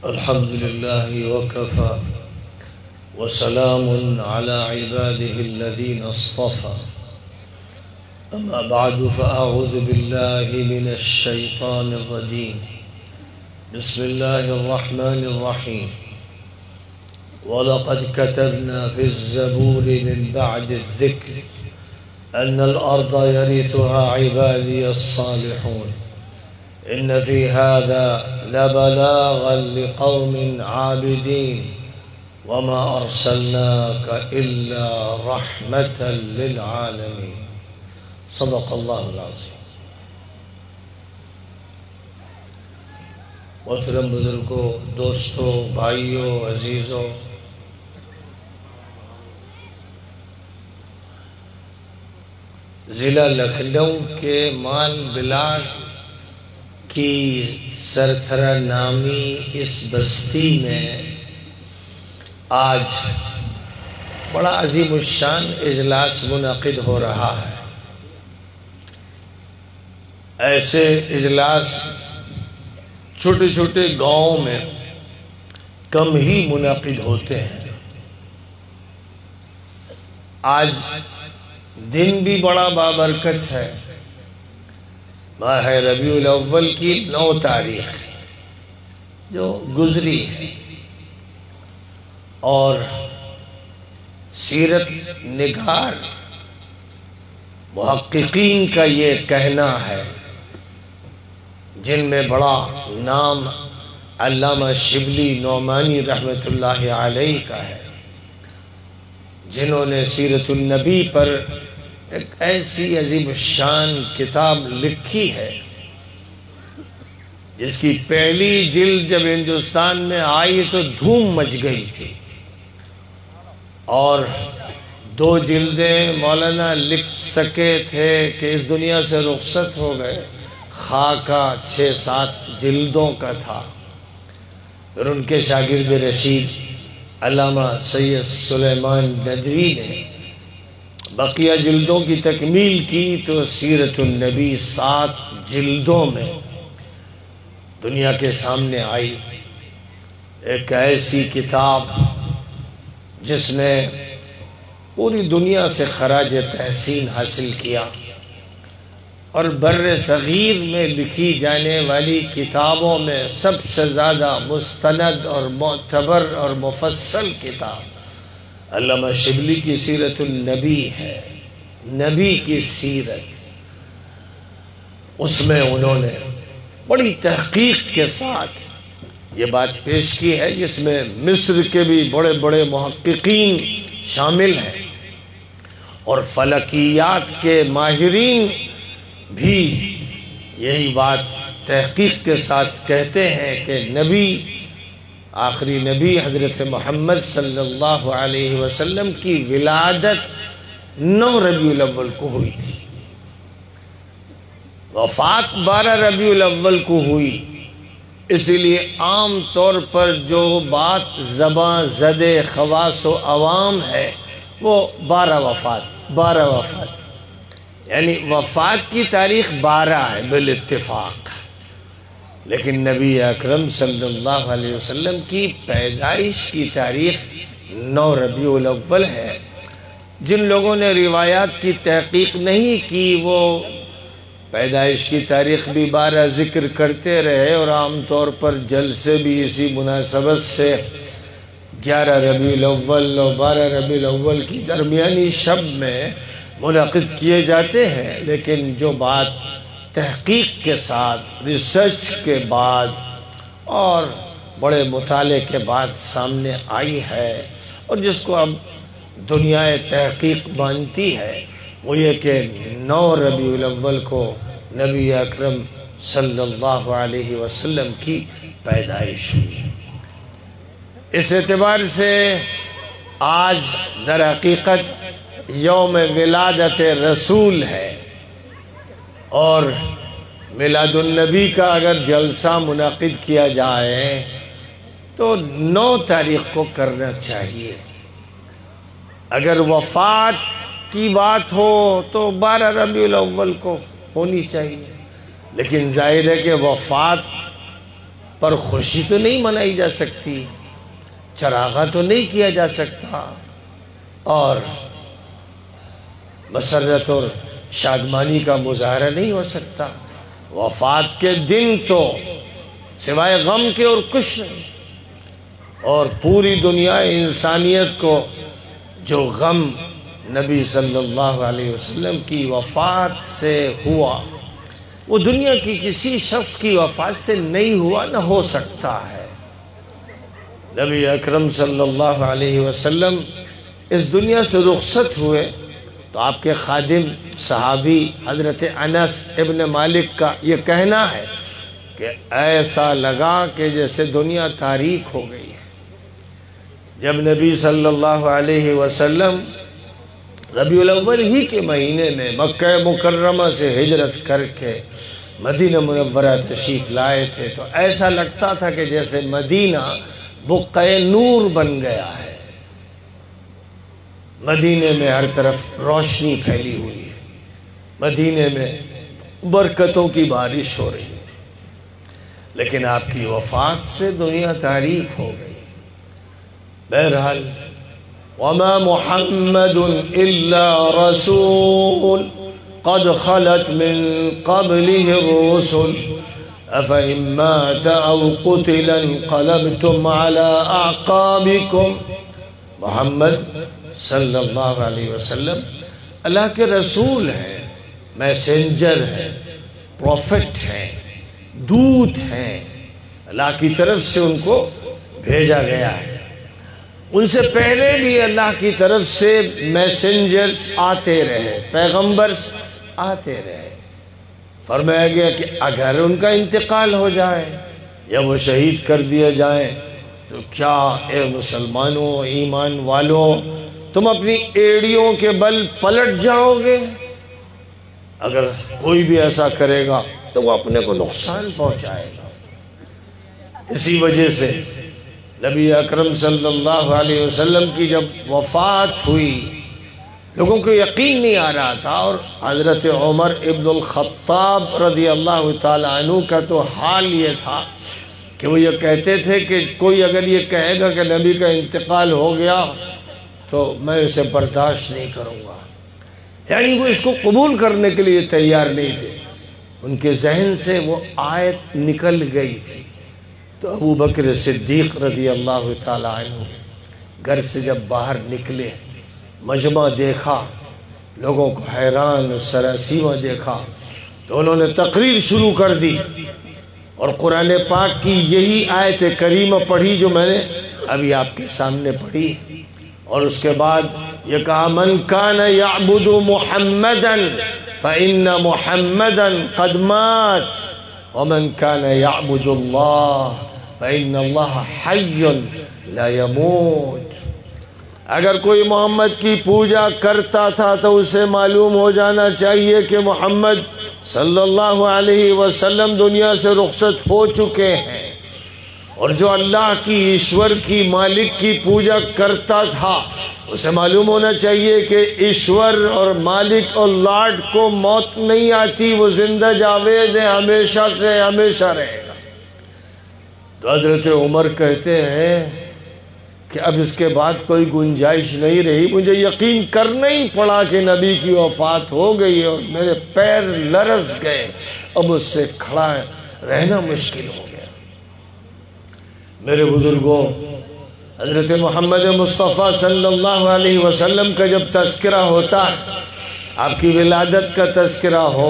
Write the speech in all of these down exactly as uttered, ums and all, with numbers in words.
الحمد لله وكفى وسلام على عباده الذين اصطفى أما بعد فأعوذ بالله من الشيطان الرجيم بسم الله الرحمن الرحيم ولقد كتبنا في الزبور من بعد الذكر أن الأرض يرثها عبادي الصالحون إن في هذا لبلاغا لقوم عابدين وما أرسلناك إلا رحمة للعالمين صدق الله العظيم. محترم بزرگوں، دوستوں، بھائیوں، عزیزوں، ضلع لکھنؤ کے مان بلاگ کی سرتھرا نامی اس بستی میں آج بڑا عظیم الشان اجلاس منعقد ہو رہا ہے۔ ایسے اجلاس چھوٹے چھوٹے گاؤں میں کم ہی منعقد ہوتے ہیں۔ آج دن بھی بڑا بابرکت ہے، ماہ ربیع الاول کی نو تاریخ جو گزری ہے، اور سیرت نگار محققین کا یہ کہنا ہے، جن میں بڑا نام علامہ شبلی نعمانی رحمۃ اللہ علیہ کا ہے، جنہوں نے سیرت النبی پر ایک ایسی عظیم الشان کتاب لکھی ہے جس کی پہلی جلد جب ہندوستان میں آئی تو دھوم مچ گئی تھی، اور دو جلدیں مولانا لکھ سکے تھے کہ اس دنیا سے رخصت ہو گئے۔ خاکہ چھ سات جلدوں کا تھا، پھر ان کے شاگرد رشید علامہ سید سلیمان ندوی نے بقیہ جلدوں کی تکمیل کی تو سیرت النبی سات جلدوں میں دنیا کے سامنے آئی۔ ایک ایسی کتاب جس نے پوری دنیا سے خراج تحسین حاصل کیا، اور بر صغیر میں لکھی جانے والی کتابوں میں سب سے زیادہ مستند اور معتبر اور مفصل کتاب علامہ شبلی کی سیرت النبی ہے۔ نبی کی سیرت، اس میں انہوں نے بڑی تحقیق کے ساتھ یہ بات پیش کی ہے، جس میں مصر کے بھی بڑے بڑے محققین شامل ہیں، اور فلکیات کے ماہرین بھی یہی بات تحقیق کے ساتھ کہتے ہیں کہ نبی آخری نبی حضرت محمد صلی اللہ علیہ وسلم کی ولادت نو ربیع الاول کو ہوئی تھی، وفات بارہ ربیع الاول کو ہوئی۔ اسی لیے عام طور پر جو بات زباں زد خواص و عوام ہے وہ بارہ وفات بارہ وفات یعنی وفات کی تاریخ بارہ ہے بالاتفاق، لیکن نبی اکرم صلی اللہ علیہ وسلم کی پیدائش کی تاریخ نو ربیع الاول ہے۔ جن لوگوں نے روایات کی تحقیق نہیں کی وہ پیدائش کی تاریخ بھی بارہ ذکر کرتے رہے، اور عام طور پر جلسے بھی اسی مناسبت سے گیارہ ربیع الاول اور بارہ ربیع الاول کی درمیانی شب میں منعقد کیے جاتے ہیں۔ لیکن جو بات تحقیق کے ساتھ، ریسرچ کے بعد اور بڑے مطالعے کے بعد سامنے آئی ہے، اور جس کو اب دنیا تحقیق مانتی ہے، وہ یہ کہ نو ربیع الاول کو نبی اکرم صلی اللہ علیہ وسلم کی پیدائش ہوئی۔ اس اعتبار سے آج در حقیقت یوم ولادت رسول ہے، اور میلاد النبی کا اگر جلسہ منعقد کیا جائے تو نو تاریخ کو کرنا چاہیے۔ اگر وفات کی بات ہو تو بارہ ربیع الاول کو ہونی چاہیے، لیکن ظاہر ہے کہ وفات پر خوشی تو نہیں منائی جا سکتی، چراغاں تو نہیں کیا جا سکتا، اور مسرت اور شادمانی کا مظاہرہ نہیں ہو سکتا۔ وفات کے دن تو سوائے غم کے اور کچھ نہیں، اور پوری دنیا انسانیت کو جو غم نبی صلی اللہ علیہ وسلم کی وفات سے ہوا وہ دنیا کی کسی شخص کی وفات سے نہیں ہوا، نہ ہو سکتا ہے۔ نبی اکرم صلی اللہ علیہ وسلم اس دنیا سے رخصت ہوئے تو آپ کے خادم صحابی حضرت انس ابن مالک کا یہ کہنا ہے کہ ایسا لگا کہ جیسے دنیا تاریک ہو گئی ہے۔ جب نبی صلی اللہ علیہ وسلم ربیع الاول ہی کے مہینے میں مکہ مکرمہ سے ہجرت کر کے مدینہ منورہ تشریف لائے تھے تو ایسا لگتا تھا کہ جیسے مدینہ بقعہ نور بن گیا ہے۔ مدینے میں ہر طرف روشنی پھیلی ہوئی ہے، مدینے میں برکتوں کی بارش ہو رہی ہے، لیکن آپ کی وفات سے دنیا تاریک ہو گئی۔ بہرحال وما محمد الا رسول قد خلت من قبله الرسل افإن مات او قتل انقلبتم على اعقابكم۔ محمد صلی اللہ علیہ وسلم اللہ کے رسول ہیں، میسنجر ہیں، پروفٹ ہیں، دودت ہیں، اللہ کی طرف سے ان کو بھیجا گیا ہے۔ ان سے پہلے بھی اللہ کی طرف سے میسنجرز آتے رہے، پیغمبرز آتے رہے۔ فرمایا گیا کہ اگر ان کا انتقال ہو جائے یا وہ شہید کر دیے جائیں تو کیا اے مسلمانوں ایمان والوں تم اپنی ایڑیوں کے بل پلٹ جاؤ گے؟ اگر کوئی بھی ایسا کرے گا تو وہ اپنے کو نقصان پہنچائے گا۔ اسی وجہ سے نبی اکرم صلی اللہ علیہ وسلم کی جب وفات ہوئی لوگوں کو یقین نہیں آ رہا تھا، اور حضرت عمر ابن الخطاب رضی اللہ تعالیٰ عنہ کا تو حال یہ تھا کہ وہ یہ کہتے تھے کہ کوئی اگر یہ کہے گا کہ نبی کا انتقال ہو گیا تو میں اسے برداشت نہیں کروں گا، یعنی وہ اس کو قبول کرنے کے لیے تیار نہیں تھے۔ ان کے ذہن سے وہ آیت نکل گئی تھی۔ تو ابو بکر صدیق رضی اللہ تعالیٰ عنہ گھر سے جب باہر نکلے، مجمع دیکھا، لوگوں کو حیران و سراسیمہ دیکھا، تو انہوں نے تقریر شروع کر دی اور قرآن پاک کی یہی آیت کریمہ پڑھی جو میں نے ابھی آپ کے سامنے پڑھی، اور اس کے بعد یہ کہا من کان یعبد محمدا فإن محمدا قد مات ومن کان یعبد اللہ فإن اللہ حی لا يموت۔ اگر کوئی محمد کی پوجا کرتا تھا تو اسے معلوم ہو جانا چاہیے کہ محمد صلی اللہ علیہ وسلم دنیا سے رخصت ہو چکے ہیں، اور جو اللہ کی ایشور کی مالک کی پوجا کرتا تھا اسے معلوم ہونا چاہیے کہ ایشور اور مالک اور لارڈ کو موت نہیں آتی، وہ زندہ جاوید ہے، ہمیشہ سے ہمیشہ رہے گا۔ تو حضرت عمر کہتے ہیں کہ اب اس کے بعد کوئی گنجائش نہیں رہی، مجھے یقین کرنا ہی پڑا کہ نبی کی وفات ہو گئی اور میرے پیر لرز گئے، اب اس سے کھڑا رہنا مشکل ہو گیا۔ میرے بزرگوں، حضرت محمد مصطفیٰ صلی اللہ علیہ وسلم کا جب تذکرہ ہوتا ہے، آپ کی ولادت کا تذکرہ ہو،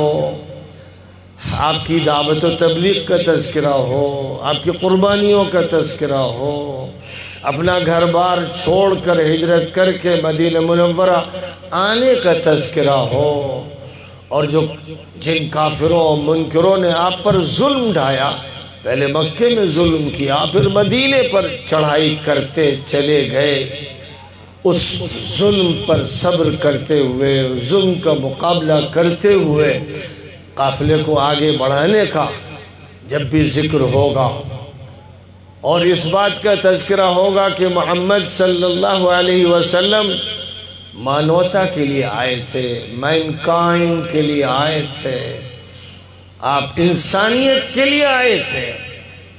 آپ کی دعوت و تبلیغ کا تذکرہ ہو، آپ کی قربانیوں کا تذکرہ ہو، اپنا گھر بار چھوڑ کر ہجرت کر کے مدینہ منورہ آنے کا تذکرہ ہو، اور جو جن کافروں اور منکروں نے آپ پر ظلم ڈھایا، پہلے مکے میں ظلم کیا پھر مدینے پر چڑھائی کرتے چلے گئے، اس ظلم پر صبر کرتے ہوئے، ظلم کا مقابلہ کرتے ہوئے قافلے کو آگے بڑھانے کا جب بھی ذکر ہوگا، اور اس بات کا تذکرہ ہوگا کہ محمد صلی اللہ علیہ وسلم مانوتا کے لیے آئے تھے، مینکائنڈ کے لیے آئے تھے، آپ انسانیت کے لیے آئے تھے،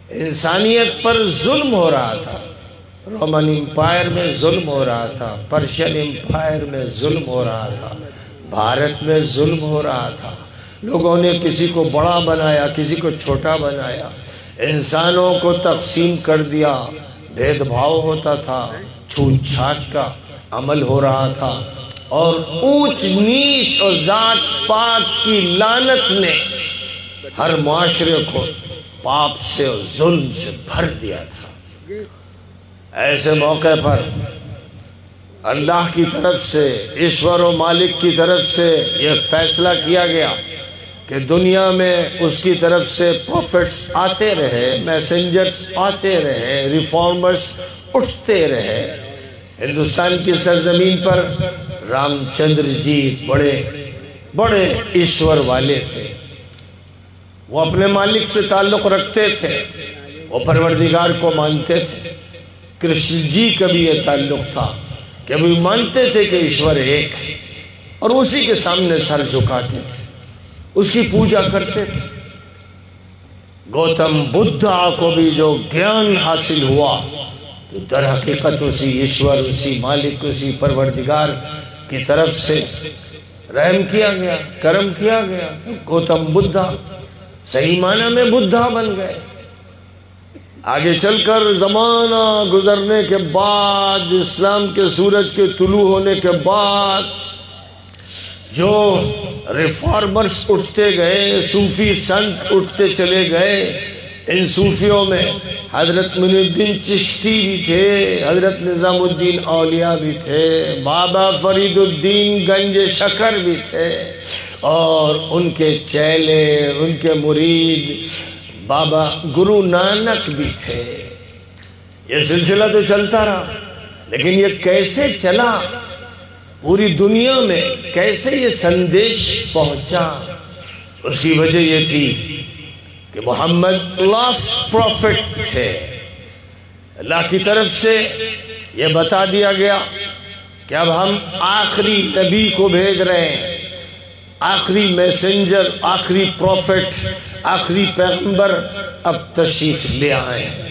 انسانیت پر ظلم ہو رہا تھا، رومن امپائر میں ظلم ہو رہا تھا، پرشین امپائر میں ظلم ہو رہا تھا، بھارت میں ظلم ہو رہا تھا، لوگوں نے کسی کو بڑا بنایا، کسی کو چھوٹا بنایا، انسانوں کو تقسیم کر دیا، بھید بھاؤ ہوتا تھا، چھوٹ چھاٹ کا عمل ہو رہا تھا، اور اونچ نیچ اور ذات پات کی لعنت نے ہر معاشرے کو پاپ سے اور ظلم سے بھر دیا تھا۔ ایسے موقع پر اللہ کی طرف سے، ایشور و مالک کی طرف سے یہ فیصلہ کیا گیا کہ دنیا میں اس کی طرف سے پروفٹس آتے رہے، میسنجرز آتے رہے، ریفارمرز اٹھتے رہے۔ ہندوستان کی سرزمین پر رام چندر جی بڑے بڑے ایشور والے تھے، وہ اپنے مالک سے تعلق رکھتے تھے، وہ پروردگار کو مانتے تھے۔ کرشن جی کا بھی یہ تعلق تھا کہ وہ مانتے تھے کہ ایشور ایک ہے، اور اسی کے سامنے سر جھکاتے تھے، اس کی پوجا کرتے تھے۔ گوتم بدھا کو بھی جو گیان حاصل ہوا تو در حقیقت اسی ایشور، اسی مالک، اسی پروردگار کی طرف سے رحم کیا گیا، کرم کیا گیا۔ گوتم بدھا صحیح معنی میں بدھا بن گئے۔ آگے چل کر زمانہ گزرنے کے بعد، اسلام کے سورج کے طلوع ہونے کے بعد، جو ریفارمرز اٹھتے گئے، صوفی سنت اٹھتے چلے گئے، ان صوفیوں میں حضرت معین الدین چشتی بھی تھے، حضرت نظام الدین اولیاء بھی تھے، بابا فرید الدین گنج شکر بھی تھے، اور ان کے چیلے، ان کے مرید بابا گرو نانک بھی تھے۔ یہ سلسلہ تو چلتا رہا، لیکن یہ کیسے چلا، پوری دنیا میں کیسے یہ سندیش پہنچا؟ اس کی وجہ یہ تھی کہ محمد لاسٹ پروفٹ تھے۔ اللہ کی طرف سے یہ بتا دیا گیا کہ اب ہم آخری نبی کو بھیج رہے ہیں، آخری میسنجر، آخری پروفٹ، آخری پیغمبر اب تشریف لے آئے ہیں۔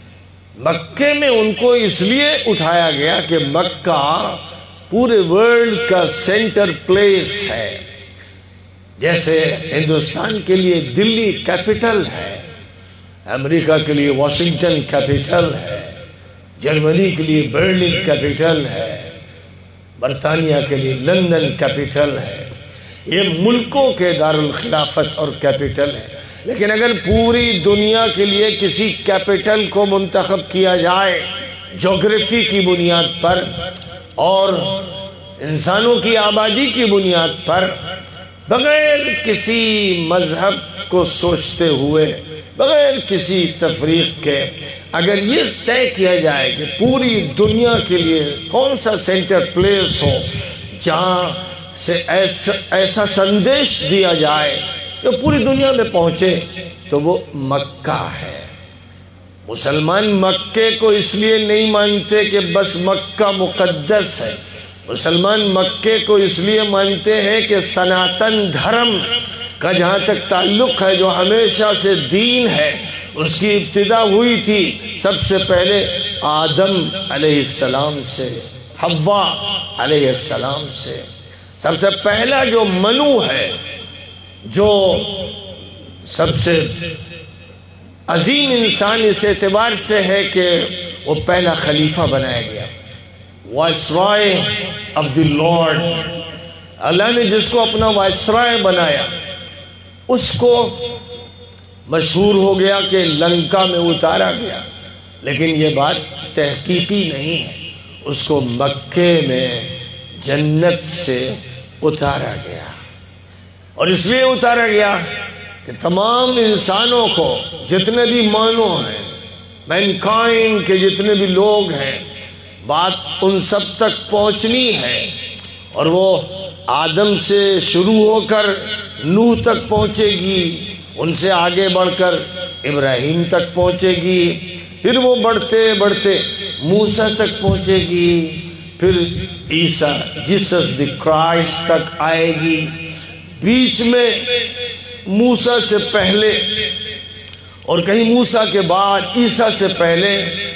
مکے میں ان کو اس لیے اٹھایا گیا کہ مکہ پورے ورلڈ کا سینٹر پلیس ہے، جیسے ہندوستان کے لیے دلی کیپٹل ہے، امریکہ کے لیے واشنگٹن کیپٹل ہے، جرمنی کے لیے برلن کیپٹل ہے، برطانیہ کے لیے لندن کیپٹل ہے۔ یہ ملکوں کے دارالخلافت اور کیپٹل ہے، لیکن اگر پوری دنیا کے لیے کسی کیپٹل کو منتخب کیا جائے جغرافی کی بنیاد پر اور انسانوں کی آبادی کی بنیاد پر، بغیر کسی مذہب کو سوچتے ہوئے، بغیر کسی تفریق کے، اگر یہ طے کیا جائے کہ پوری دنیا کے لیے کون سا سینٹر پلیس ہو جہاں سے ایسا ایسا سندیش دیا جائے جو پوری دنیا میں پہنچے، تو وہ مکہ ہے۔ مسلمان مکے کو اس لیے نہیں مانتے کہ بس مکہ مقدس ہے، مسلمان مکے کو اس لیے مانتے ہیں کہ سناتن دھرم کا جہاں تک تعلق ہے، جو ہمیشہ سے دین ہے، اس کی ابتدا ہوئی تھی سب سے پہلے آدم علیہ السلام سے، حوا علیہ السلام سے۔ سب سے پہلا جو منو ہے، جو سب سے عظیم انسان اس اعتبار سے ہے کہ وہ پہلا خلیفہ بنایا گیا، viceroy of the lord. Allah نے جس کو اپنا وائسرائے بنایا، اس کو مشہور ہو گیا کہ لنکا میں اتارا گیا، لیکن یہ بات تحقیقی نہیں ہے، اس کو مکے میں جنت سے اتارا گیا، اور اس لیے اتارا گیا کہ تمام انسانوں کو، جتنے بھی مانو ہیں، مینکائنڈ کے جتنے بھی لوگ ہیں، بات ان سب تک پہنچنی ہے، اور وہ آدم سے شروع ہو کر نوح تک پہنچے گی، ان سے آگے بڑھ کر ابراہیم تک پہنچے گی، پھر وہ بڑھتے بڑھتے موسیٰ تک پہنچے گی، پھر عیسیٰ جیسس دی کرائسٹ تک آئے گی۔ بیچ میں موسیٰ سے پہلے اور کہیں موسیٰ کے بعد عیسیٰ سے پہلے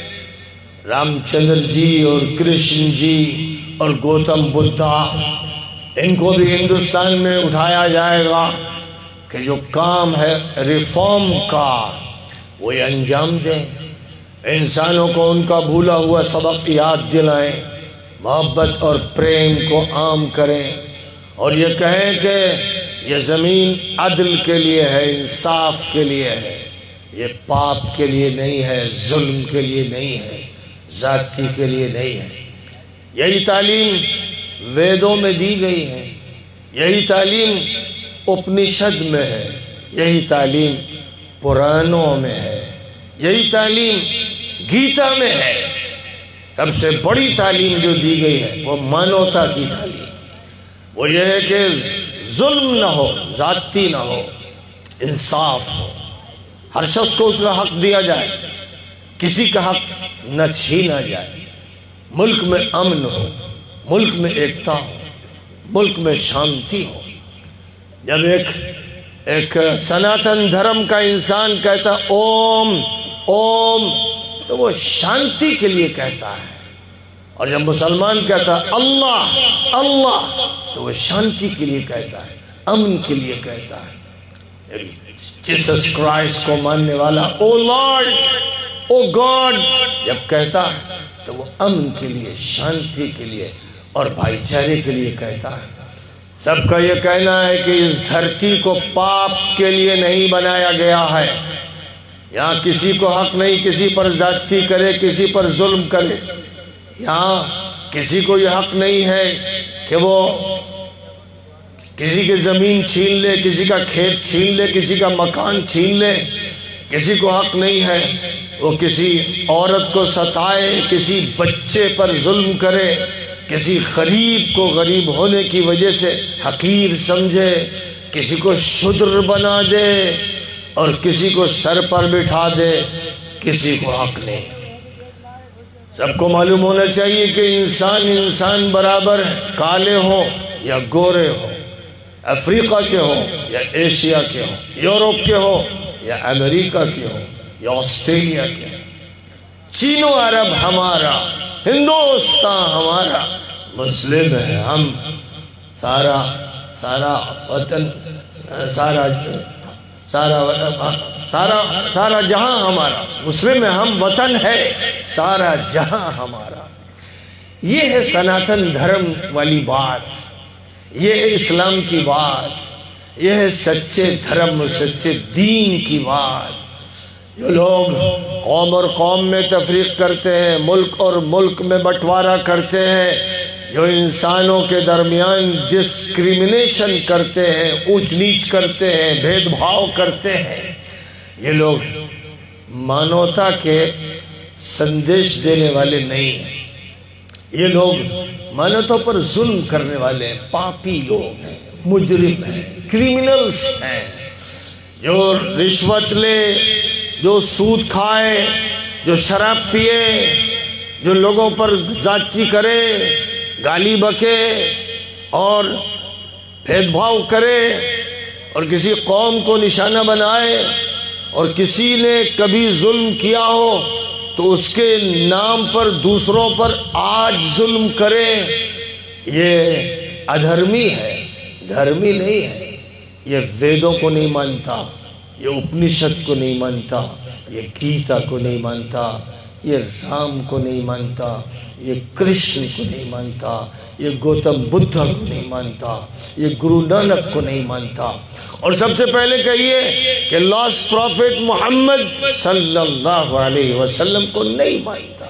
رام چندر جی اور کرشن جی اور گوتم بدھا، ان کو بھی ہندوستان میں اٹھایا جائے گا کہ جو کام ہے ریفارم کا وہ انجام دیں، انسانوں کو ان کا بھولا ہوا سبق یاد دلائیں، محبت اور پریم کو عام کریں، اور یہ کہیں کہ یہ زمین عدل کے لیے ہے، انصاف کے لیے ہے، یہ پاپ کے لیے نہیں ہے، ظلم کے لیے نہیں ہے، ذاتی کے لیے نہیں ہے۔ یہی تعلیم ویدوں میں دی گئی ہے، یہی تعلیم اپنشد میں ہے، یہی تعلیم پرانوں میں ہے، یہی تعلیم گیتا میں ہے۔ سب سے بڑی تعلیم جو دی گئی ہے وہ مانوتا کی تعلیم، وہ یہ ہے کہ ظلم نہ ہو، ذاتی نہ ہو، انصاف ہو، ہر شخص کو اس کا حق دیا جائے، کسی کا حق نہ چھینا جائے، ملک میں امن ہو، ملک میں ایکتا ہو، ملک میں شانتی ہو۔ جب ایک ایک سناتن دھرم کا انسان کہتا اوم اوم تو وہ شانتی کے لیے کہتا ہے، اور جب مسلمان کہتا ہے اللہ اللہ تو وہ شانتی کے لیے کہتا ہے، امن کے لیے کہتا ہے۔ جیسس کرائسٹ کو ماننے والا او لارڈ او گاڈ جب کہتا ہے تو وہ امن کے لیے، شانتی کے لیے اور بھائی چارے کے لیے کہتا ہے۔ سب کا یہ کہنا ہے کہ اس دھرتی کو پاپ کے لیے نہیں بنایا گیا ہے، یہاں کسی کو حق نہیں کسی پر زیادتی کرے، کسی پر ظلم کرے، یہاں کسی کو یہ حق نہیں ہے کہ وہ کسی کی زمین چھین لے، کسی کا کھیت چھین لے، کسی کا مکان چھین لے، کسی کو حق نہیں ہے وہ کسی عورت کو ستائے، کسی بچے پر ظلم کرے، کسی غریب کو غریب ہونے کی وجہ سے حقیر سمجھے، کسی کو شودر بنا دے اور کسی کو سر پر بٹھا دے، کسی کو حق نہیں۔ سب کو معلوم ہونا چاہیے کہ انسان انسان برابر ہے، کالے ہوں یا گورے ہوں، افریقہ کے ہوں یا ایشیا کے ہوں، یورپ کے ہوں یا امریکہ کے ہوں یا آسٹریلیا کے ہوں، چین و عرب ہمارا، ہندوستان ہمارا، مسلم ہے ہم، سارا سارا وطن سارا سارا سارا سارا جہاں ہمارا، مسلم ہے ہم، وطن ہے سارا جہاں ہمارا۔ یہ ہے سناتن دھرم والی بات، یہ ہے اسلام کی بات، یہ ہے سچے دھرم اور سچے دین کی بات۔ جو لوگ قوم اور قوم میں تفریق کرتے ہیں، ملک اور ملک میں بٹوارا کرتے ہیں، جو انسانوں کے درمیان ڈسکریمنیشن کرتے ہیں، اونچ نیچ کرتے ہیں، بھید بھاؤ کرتے ہیں، یہ لوگ مانوتا کے سندیش دینے والے نہیں ہیں، یہ لوگ مانوتا پر ظلم کرنے والے ہیں، پاپی لوگ ہیں، مجرم ہیں، کریمنلز ہیں، جو رشوت لے، جو سود کھائے، جو شراب پیے، جو لوگوں پر زیادتی کرے، گالی بکے اور بھید بھاؤ کرے اور کسی قوم کو نشانہ بنائے، اور کسی نے کبھی ظلم کیا ہو تو اس کے نام پر دوسروں پر آج ظلم کرے، یہ ادھرمی ہے، دھرمی نہیں ہے۔ یہ ویدوں کو نہیں مانتا، یہ اپنشد کو نہیں مانتا، یہ گیتا کو نہیں مانتا، یہ رام کو نہیں مانتا، یہ کرشن کو نہیں مانتا، یہ گوتم بدھا کو نہیں مانتا، یہ گرو نانک کو نہیں مانتا، اور سب سے پہلے کہیے کہ لاسٹ پروفٹ محمد صلی اللہ علیہ وسلم کو نہیں مانتا۔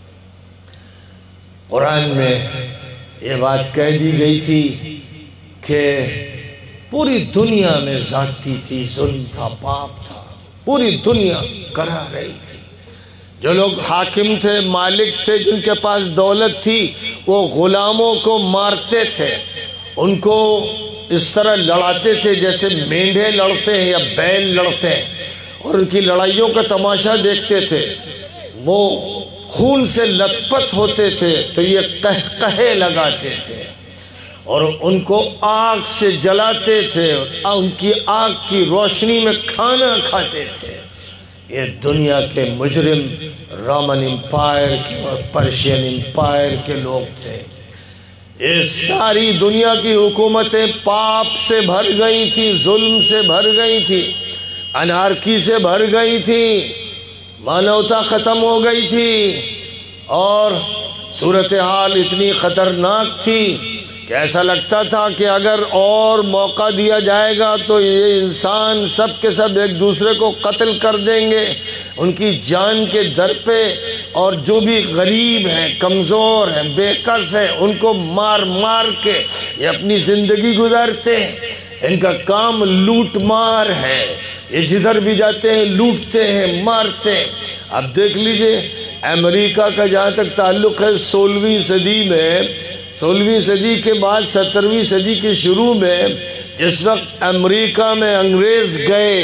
قرآن میں یہ بات کہہ دی گئی تھی کہ پوری دنیا میں زیادتی تھی، ظلم تھا، پاپ تھا، پوری دنیا کرا رہی تھی۔ جو لوگ حاکم تھے، مالک تھے، جن کے پاس دولت تھی، وہ غلاموں کو مارتے تھے، ان کو اس طرح لڑاتے تھے جیسے مینڈھے لڑتے ہیں یا بیل لڑتے ہیں، اور ان کی لڑائیوں کا تماشا دیکھتے تھے، وہ خون سے لت پت ہوتے تھے تو یہ قہقہے لگاتے تھے، اور ان کو آگ سے جلاتے تھے، ان کی آگ کی روشنی میں کھانا کھاتے تھے۔ یہ دنیا کے مجرم رومن امپائر کے اور پرشین امپائر کے لوگ تھے۔ یہ ساری دنیا کی حکومتیں پاپ سے بھر گئی تھی، ظلم سے بھر گئی تھی، انارکی سے بھر گئی تھی، مانوتا ختم ہو گئی تھی، اور صورتحال اتنی خطرناک تھی کہ ایسا لگتا تھا کہ اگر اور موقع دیا جائے گا تو یہ انسان سب کے سب ایک دوسرے کو قتل کر دیں گے، ان کی جان کے در پہ، اور جو بھی غریب ہیں، کمزور ہیں، بے کس ہیں، ان کو مار مار کے یہ اپنی زندگی گزارتے ہیں۔ ان کا کام لوٹ مار ہے، یہ جدھر بھی جاتے ہیں لوٹتے ہیں، مارتے ہیں۔ اب دیکھ لیجئے امریکہ کا جہاں تک تعلق ہے، سولہویں صدی میں سولہویں صدی کے بعد سترویں صدی کے شروع میں جس وقت امریکہ میں انگریز گئے،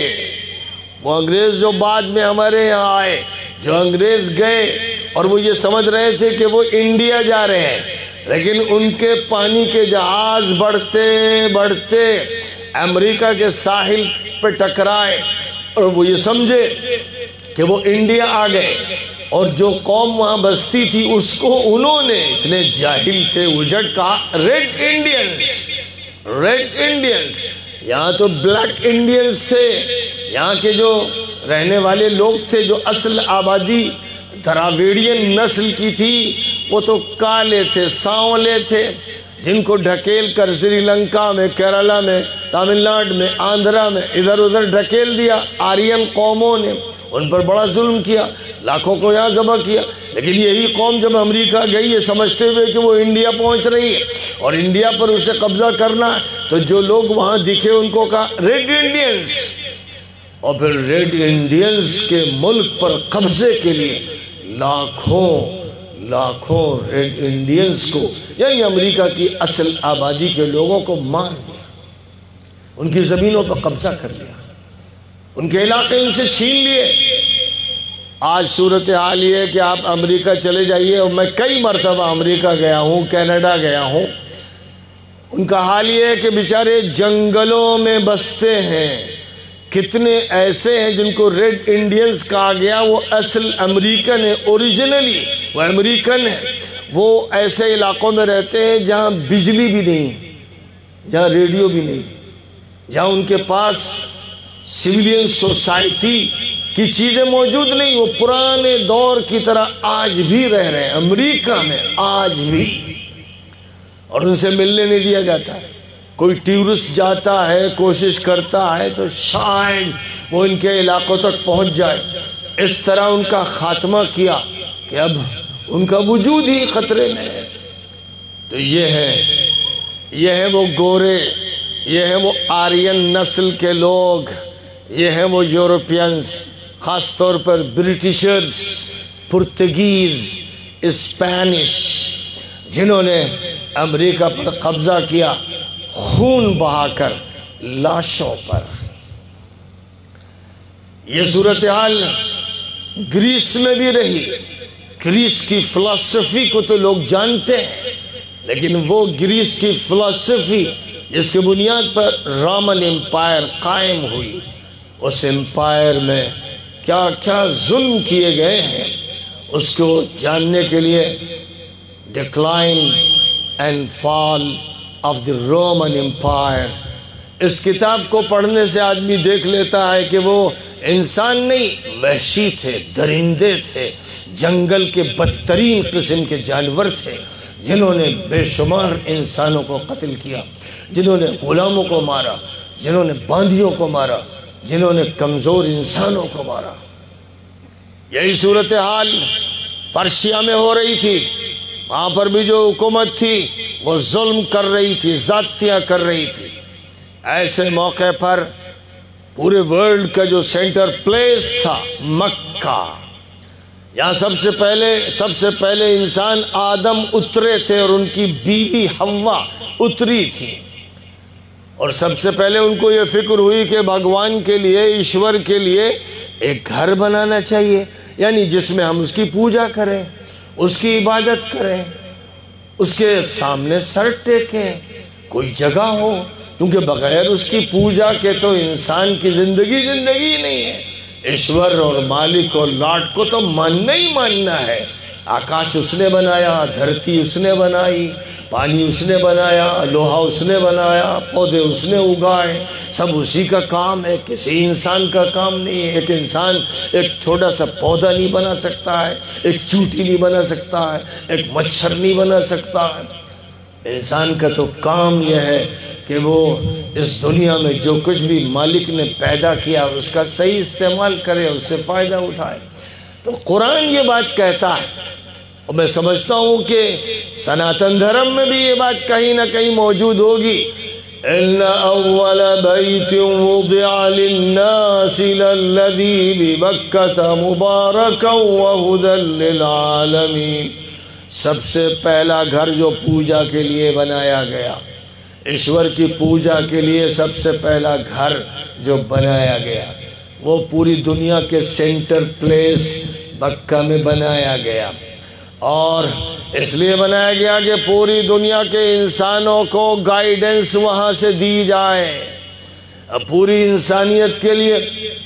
وہ انگریز جو بعد میں ہمارے یہاں آئے، جو انگریز گئے اور وہ یہ سمجھ رہے تھے کہ وہ انڈیا جا رہے ہیں، لیکن ان کے پانی کے جہاز بڑھتے بڑھتے امریکہ کے ساحل پہ ٹکرائے اور وہ یہ سمجھے کہ وہ انڈیا آ گئے، اور جو قوم وہاں بستی تھی اس کو انہوں نے، اتنے جاہل تھے، اجڑ کہا ریڈ انڈینز، ریڈ انڈینز۔ یہاں تو بلیک انڈینز تھے، یہاں کے جو رہنے والے لوگ تھے، جو اصل آبادی دراویڑین نسل کی تھی، وہ تو کالے تھے، سانولے تھے، جن کو ڈھکیل کر سری لنکا میں، کیرالہ میں، تامل ناڈو میں، آندھرا میں ادھر ادھر ڈھکیل دیا آرین قوموں نے، ان پر بڑا ظلم کیا، لاکھوں کو یہاں ذبح کیا۔ لیکن یہی قوم جب امریکہ گئی یہ سمجھتے ہوئے کہ وہ انڈیا پہنچ رہی ہے اور انڈیا پر اسے قبضہ کرنا ہے، تو جو لوگ وہاں دکھے ان کو کہا ریڈ انڈینز، اور پھر ریڈ انڈینز کے ملک پر قبضے کے لیے لاکھوں لاکھوں ریڈ انڈینز کو، یعنی امریکہ کی اصل آبادی کے لوگوں کو مار دیا، ان کی زمینوں پر قبضہ کر لیا، ان کے علاقے ان سے چھین لیے۔ آج صورتحال یہ ہے کہ آپ امریکہ چلے جائیے، اور میں کئی مرتبہ امریکہ گیا ہوں، کینیڈا گیا ہوں، ان کا حال یہ ہے کہ بیچارے جنگلوں میں بستے ہیں۔ کتنے ایسے ہیں جن کو ریڈ انڈینز کہا گیا، وہ اصل امریکن ہے، اوریجنلی وہ امریکن ہے، وہ ایسے علاقوں میں رہتے ہیں جہاں بجلی بھی نہیں، جہاں ریڈیو بھی نہیں، جہاں ان کے پاس سویلین سوسائٹی کی چیزیں موجود نہیں، وہ پرانے دور کی طرح آج بھی رہ رہے ہیں امریکہ میں، آج بھی، اور ان سے ملنے نہیں دیا جاتا ہے۔ کوئی ٹورسٹ جاتا ہے، کوشش کرتا ہے تو شاید وہ ان کے علاقوں تک پہنچ جائے۔ اس طرح ان کا خاتمہ کیا کہ اب ان کا وجود ہی خطرے میں ہے۔ تو یہ ہے یہ ہے وہ گورے، یہ ہے وہ آرین نسل کے لوگ، یہ ہیں وہ یورپینز، خاص طور پر برٹشرز، پرتگیز، اسپینش، جنہوں نے امریکہ پر قبضہ کیا خون بہا کر، لاشوں پر۔ یہ صورتحال گریس میں بھی رہی۔ گریس کی فلسفی کو تو لوگ جانتے ہیں، لیکن وہ گریس کی فلسفی جس کی بنیاد پر رومن امپائر قائم ہوئی، اس امپائر میں کیا کیا ظلم کیے گئے ہیں، اس کو جاننے کے لیے decline and fall of the Roman empire, اس کتاب کو پڑھنے سے آدمی دیکھ لیتا ہے کہ وہ انسان نہیں، وحشی تھے، درندے تھے، جنگل کے بدترین قسم کے جانور تھے، جنہوں نے بے شمار انسانوں کو قتل کیا، جنہوں نے غلاموں کو مارا، جنہوں نے باندیوں کو مارا، جنہوں نے کمزور انسانوں کو مارا۔ یہی صورتحال پرشیا میں ہو رہی تھی، وہاں پر بھی جو حکومت تھی وہ ظلم کر رہی تھی، زیادتیاں کر رہی تھی۔ ایسے موقع پر پورے ورلڈ کا جو سینٹر پلیس تھا مکہ، یہاں سب سے پہلے سب سے پہلے انسان آدم اترے تھے اور ان کی بیوی حوا اتری تھی، اور سب سے پہلے ان کو یہ فکر ہوئی کہ بھگوان کے لیے، ایشور کے لیے ایک گھر بنانا چاہیے، یعنی جس میں ہم اس کی پوجا کریں، اس کی عبادت کریں، اس کے سامنے سر ٹیکیں، کوئی جگہ ہو، کیونکہ بغیر اس کی پوجا کے تو انسان کی زندگی زندگی نہیں ہے۔ ایشور اور مالک اور لاٹ کو تو ماننا ہی ماننا ہے۔ آکاش اس نے بنایا، دھرتی اس نے بنائی، پانی اس نے بنایا، لوہا اس نے بنایا، پودے اس نے اگائے، سب اسی کا کام ہے، کسی انسان کا کام نہیں ہے۔ ایک انسان ایک چھوٹا سا پودا نہیں بنا سکتا ہے، ایک چونٹی نہیں بنا سکتا ہے، ایک مچھر نہیں بنا سکتا ہے۔ انسان کا تو کام یہ ہے کہ وہ اس دنیا میں جو کچھ بھی مالک نے پیدا کیا اس کا صحیح استعمال کرے، اس سے فائدہ اٹھائے۔ تو قرآن یہ بات کہتا ہے، اور میں سمجھتا ہوں کہ سناتن دھرم میں بھی یہ بات کہیں نہ کہیں موجود ہوگی۔ ان اول بیت وضع للناس للذی ببکۃ مبارکا وہدی للعالمین، سب سے پہلا گھر جو پوجا کے لیے بنایا گیا، ایشور کی پوجا کے لیے سب سے پہلا گھر جو بنایا گیا وہ پوری دنیا کے سینٹر پلیس مکہ میں بنایا گیا، اور اس لیے بنایا گیا کہ پوری دنیا کے انسانوں کو گائیڈنس وہاں سے دی جائے۔ پوری انسانیت کے لیے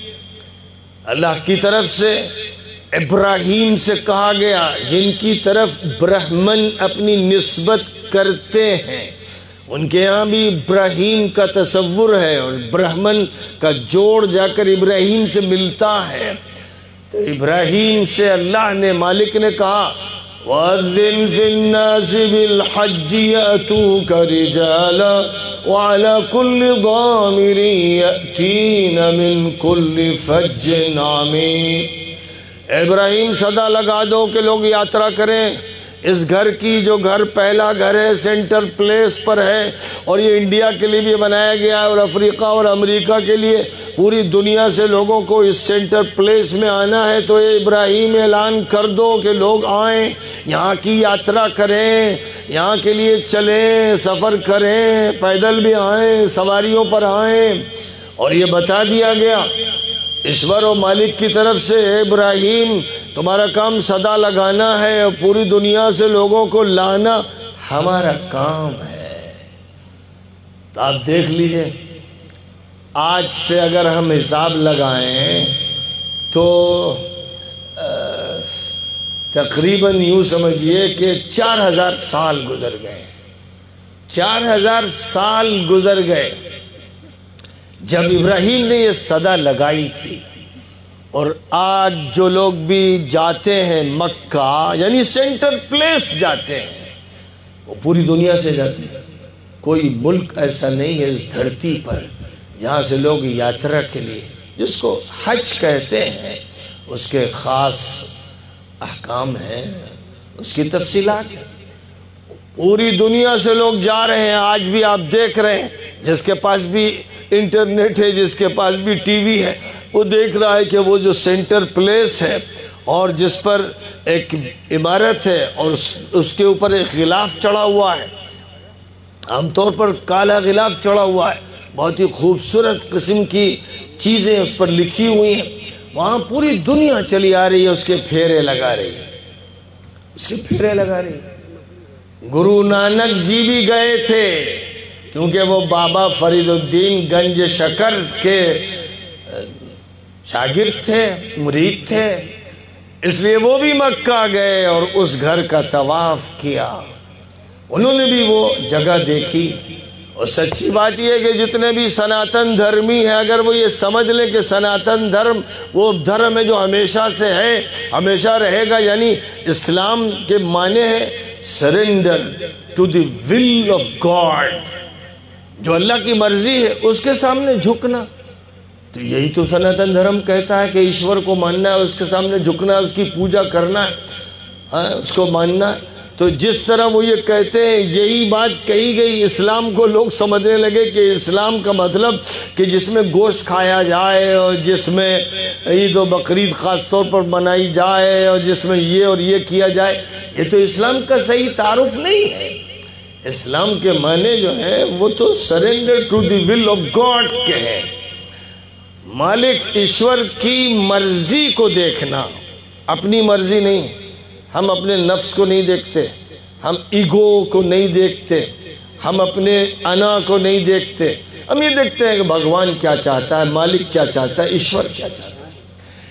اللہ کی طرف سے ابراہیم سے کہا گیا، جن کی طرف برہمن اپنی نسبت کرتے ہیں، ان کے ہاں بھی ابراہیم کا تصور ہے، اور برہمن کا جوڑ جا کر ابراہیم سے ملتا ہے۔ تو ابراہیم سے اللہ نے، مالک نے کہا وَأَذِّنْ فِي النَّاسِ بِالْحَجِّ يَأْتُوكَ رِجَالًا وَعَلَى كُلِّ ضَامِرٍ يَأْتِينَ مِنْ كُلِّ فَجٍّ عَمِيقٍ۔ ابراہیم صدا لگا دو کہ لوگ یاترا کریں اس گھر کی، جو گھر پہلا گھر ہے، سینٹر پلیس پر ہے، اور یہ انڈیا کے لیے بھی بنایا گیا ہے، اور افریقہ اور امریکہ کے لیے، پوری دنیا سے لوگوں کو اس سینٹر پلیس میں آنا ہے۔ تو اے ابراہیم اعلان کر دو کہ لوگ آئیں، یہاں کی یاترا کریں، یہاں کے لیے چلیں، سفر کریں، پیدل بھی آئیں، سواریوں پر آئیں۔ اور یہ بتا دیا گیا ایشور و مالک کی طرف سے، اے ابراہیم تمہارا کام صدا لگانا ہے اور پوری دنیا سے لوگوں کو لانا ہمارا کام ہے۔ تو آپ دیکھ لیجئے، آج سے اگر ہم حساب لگائیں تو تقریباً یوں سمجھیے کہ چار ہزار سال گزر گئے، چار ہزار سال گزر گئے جب ابراہیم نے یہ صدا لگائی تھی۔ اور آج جو لوگ بھی جاتے ہیں مکہ، یعنی سینٹر پلیس جاتے ہیں، وہ پوری دنیا سے جاتے ہیں۔ کوئی ملک ایسا نہیں ہے اس دھرتی پر جہاں سے لوگ یاترا کے لیے، جس کو حج کہتے ہیں، اس کے خاص احکام ہیں، اس کی تفصیلات ہیں۔ پوری دنیا سے لوگ جا رہے ہیں، آج بھی آپ دیکھ رہے ہیں، جس کے پاس بھی انٹرنیٹ ہے، جس کے پاس بھی ٹی وی ہے، وہ دیکھ رہا ہے کہ وہ جو سینٹر پلیس ہے اور جس پر ایک عمارت ہے اور اس کے اوپر ایک غلاف چڑھا ہوا ہے، عام طور پر کالا غلاف چڑھا ہوا ہے، بہت ہی خوبصورت قسم کی چیزیں اس پر لکھی ہوئی ہیں، وہاں پوری دنیا چلی آ رہی ہے، اس کے پھیرے لگا رہی ہے، اس کے پھیرے لگا رہی ہے۔ گرو نانک جی بھی گئے تھے، کیونکہ وہ بابا فرید الدین گنج شکر کے شاگرد تھے، مرید تھے، اس لیے وہ بھی مکہ گئے اور اس گھر کا طواف کیا، انہوں نے بھی وہ جگہ دیکھی۔ اور سچی بات یہ ہے کہ جتنے بھی سناتن دھرمی ہیں، اگر وہ یہ سمجھ لیں کہ سناتن دھرم وہ دھرم ہے جو ہمیشہ سے ہے، ہمیشہ رہے گا، یعنی اسلام کے معنی ہے surrender to the will of God, جو اللہ کی مرضی ہے اس کے سامنے جھکنا، تو یہی تو سناتن دھرم کہتا ہے کہ ایشور کو ماننا ہے، اس کے سامنے جھکنا ہے، اس کی پوجا کرنا ہے، اس کو ماننا ہے۔ تو جس طرح وہ یہ کہتے ہیں، یہی بات کہی گئی، اسلام کو لوگ سمجھنے لگے کہ اسلام کا مطلب کہ جس میں گوشت کھایا جائے اور جس میں عید و بقرعید خاص طور پر منائی جائے اور جس میں یہ اور یہ کیا جائے، یہ تو اسلام کا صحیح تعارف نہیں ہے۔ اسلام کے معنی جو ہے وہ تو surrender to the will of God کے ہیں، مالک ایشور کی مرضی کو دیکھنا، اپنی مرضی نہیں۔ ہم اپنے نفس کو نہیں دیکھتے، ہم ایگو کو نہیں دیکھتے، ہم اپنے انا کو نہیں دیکھتے، ہم یہ دیکھتے ہیں کہ بھگوان کیا چاہتا ہے، مالک کیا چاہتا ہے، ایشور کیا چاہتا ہے۔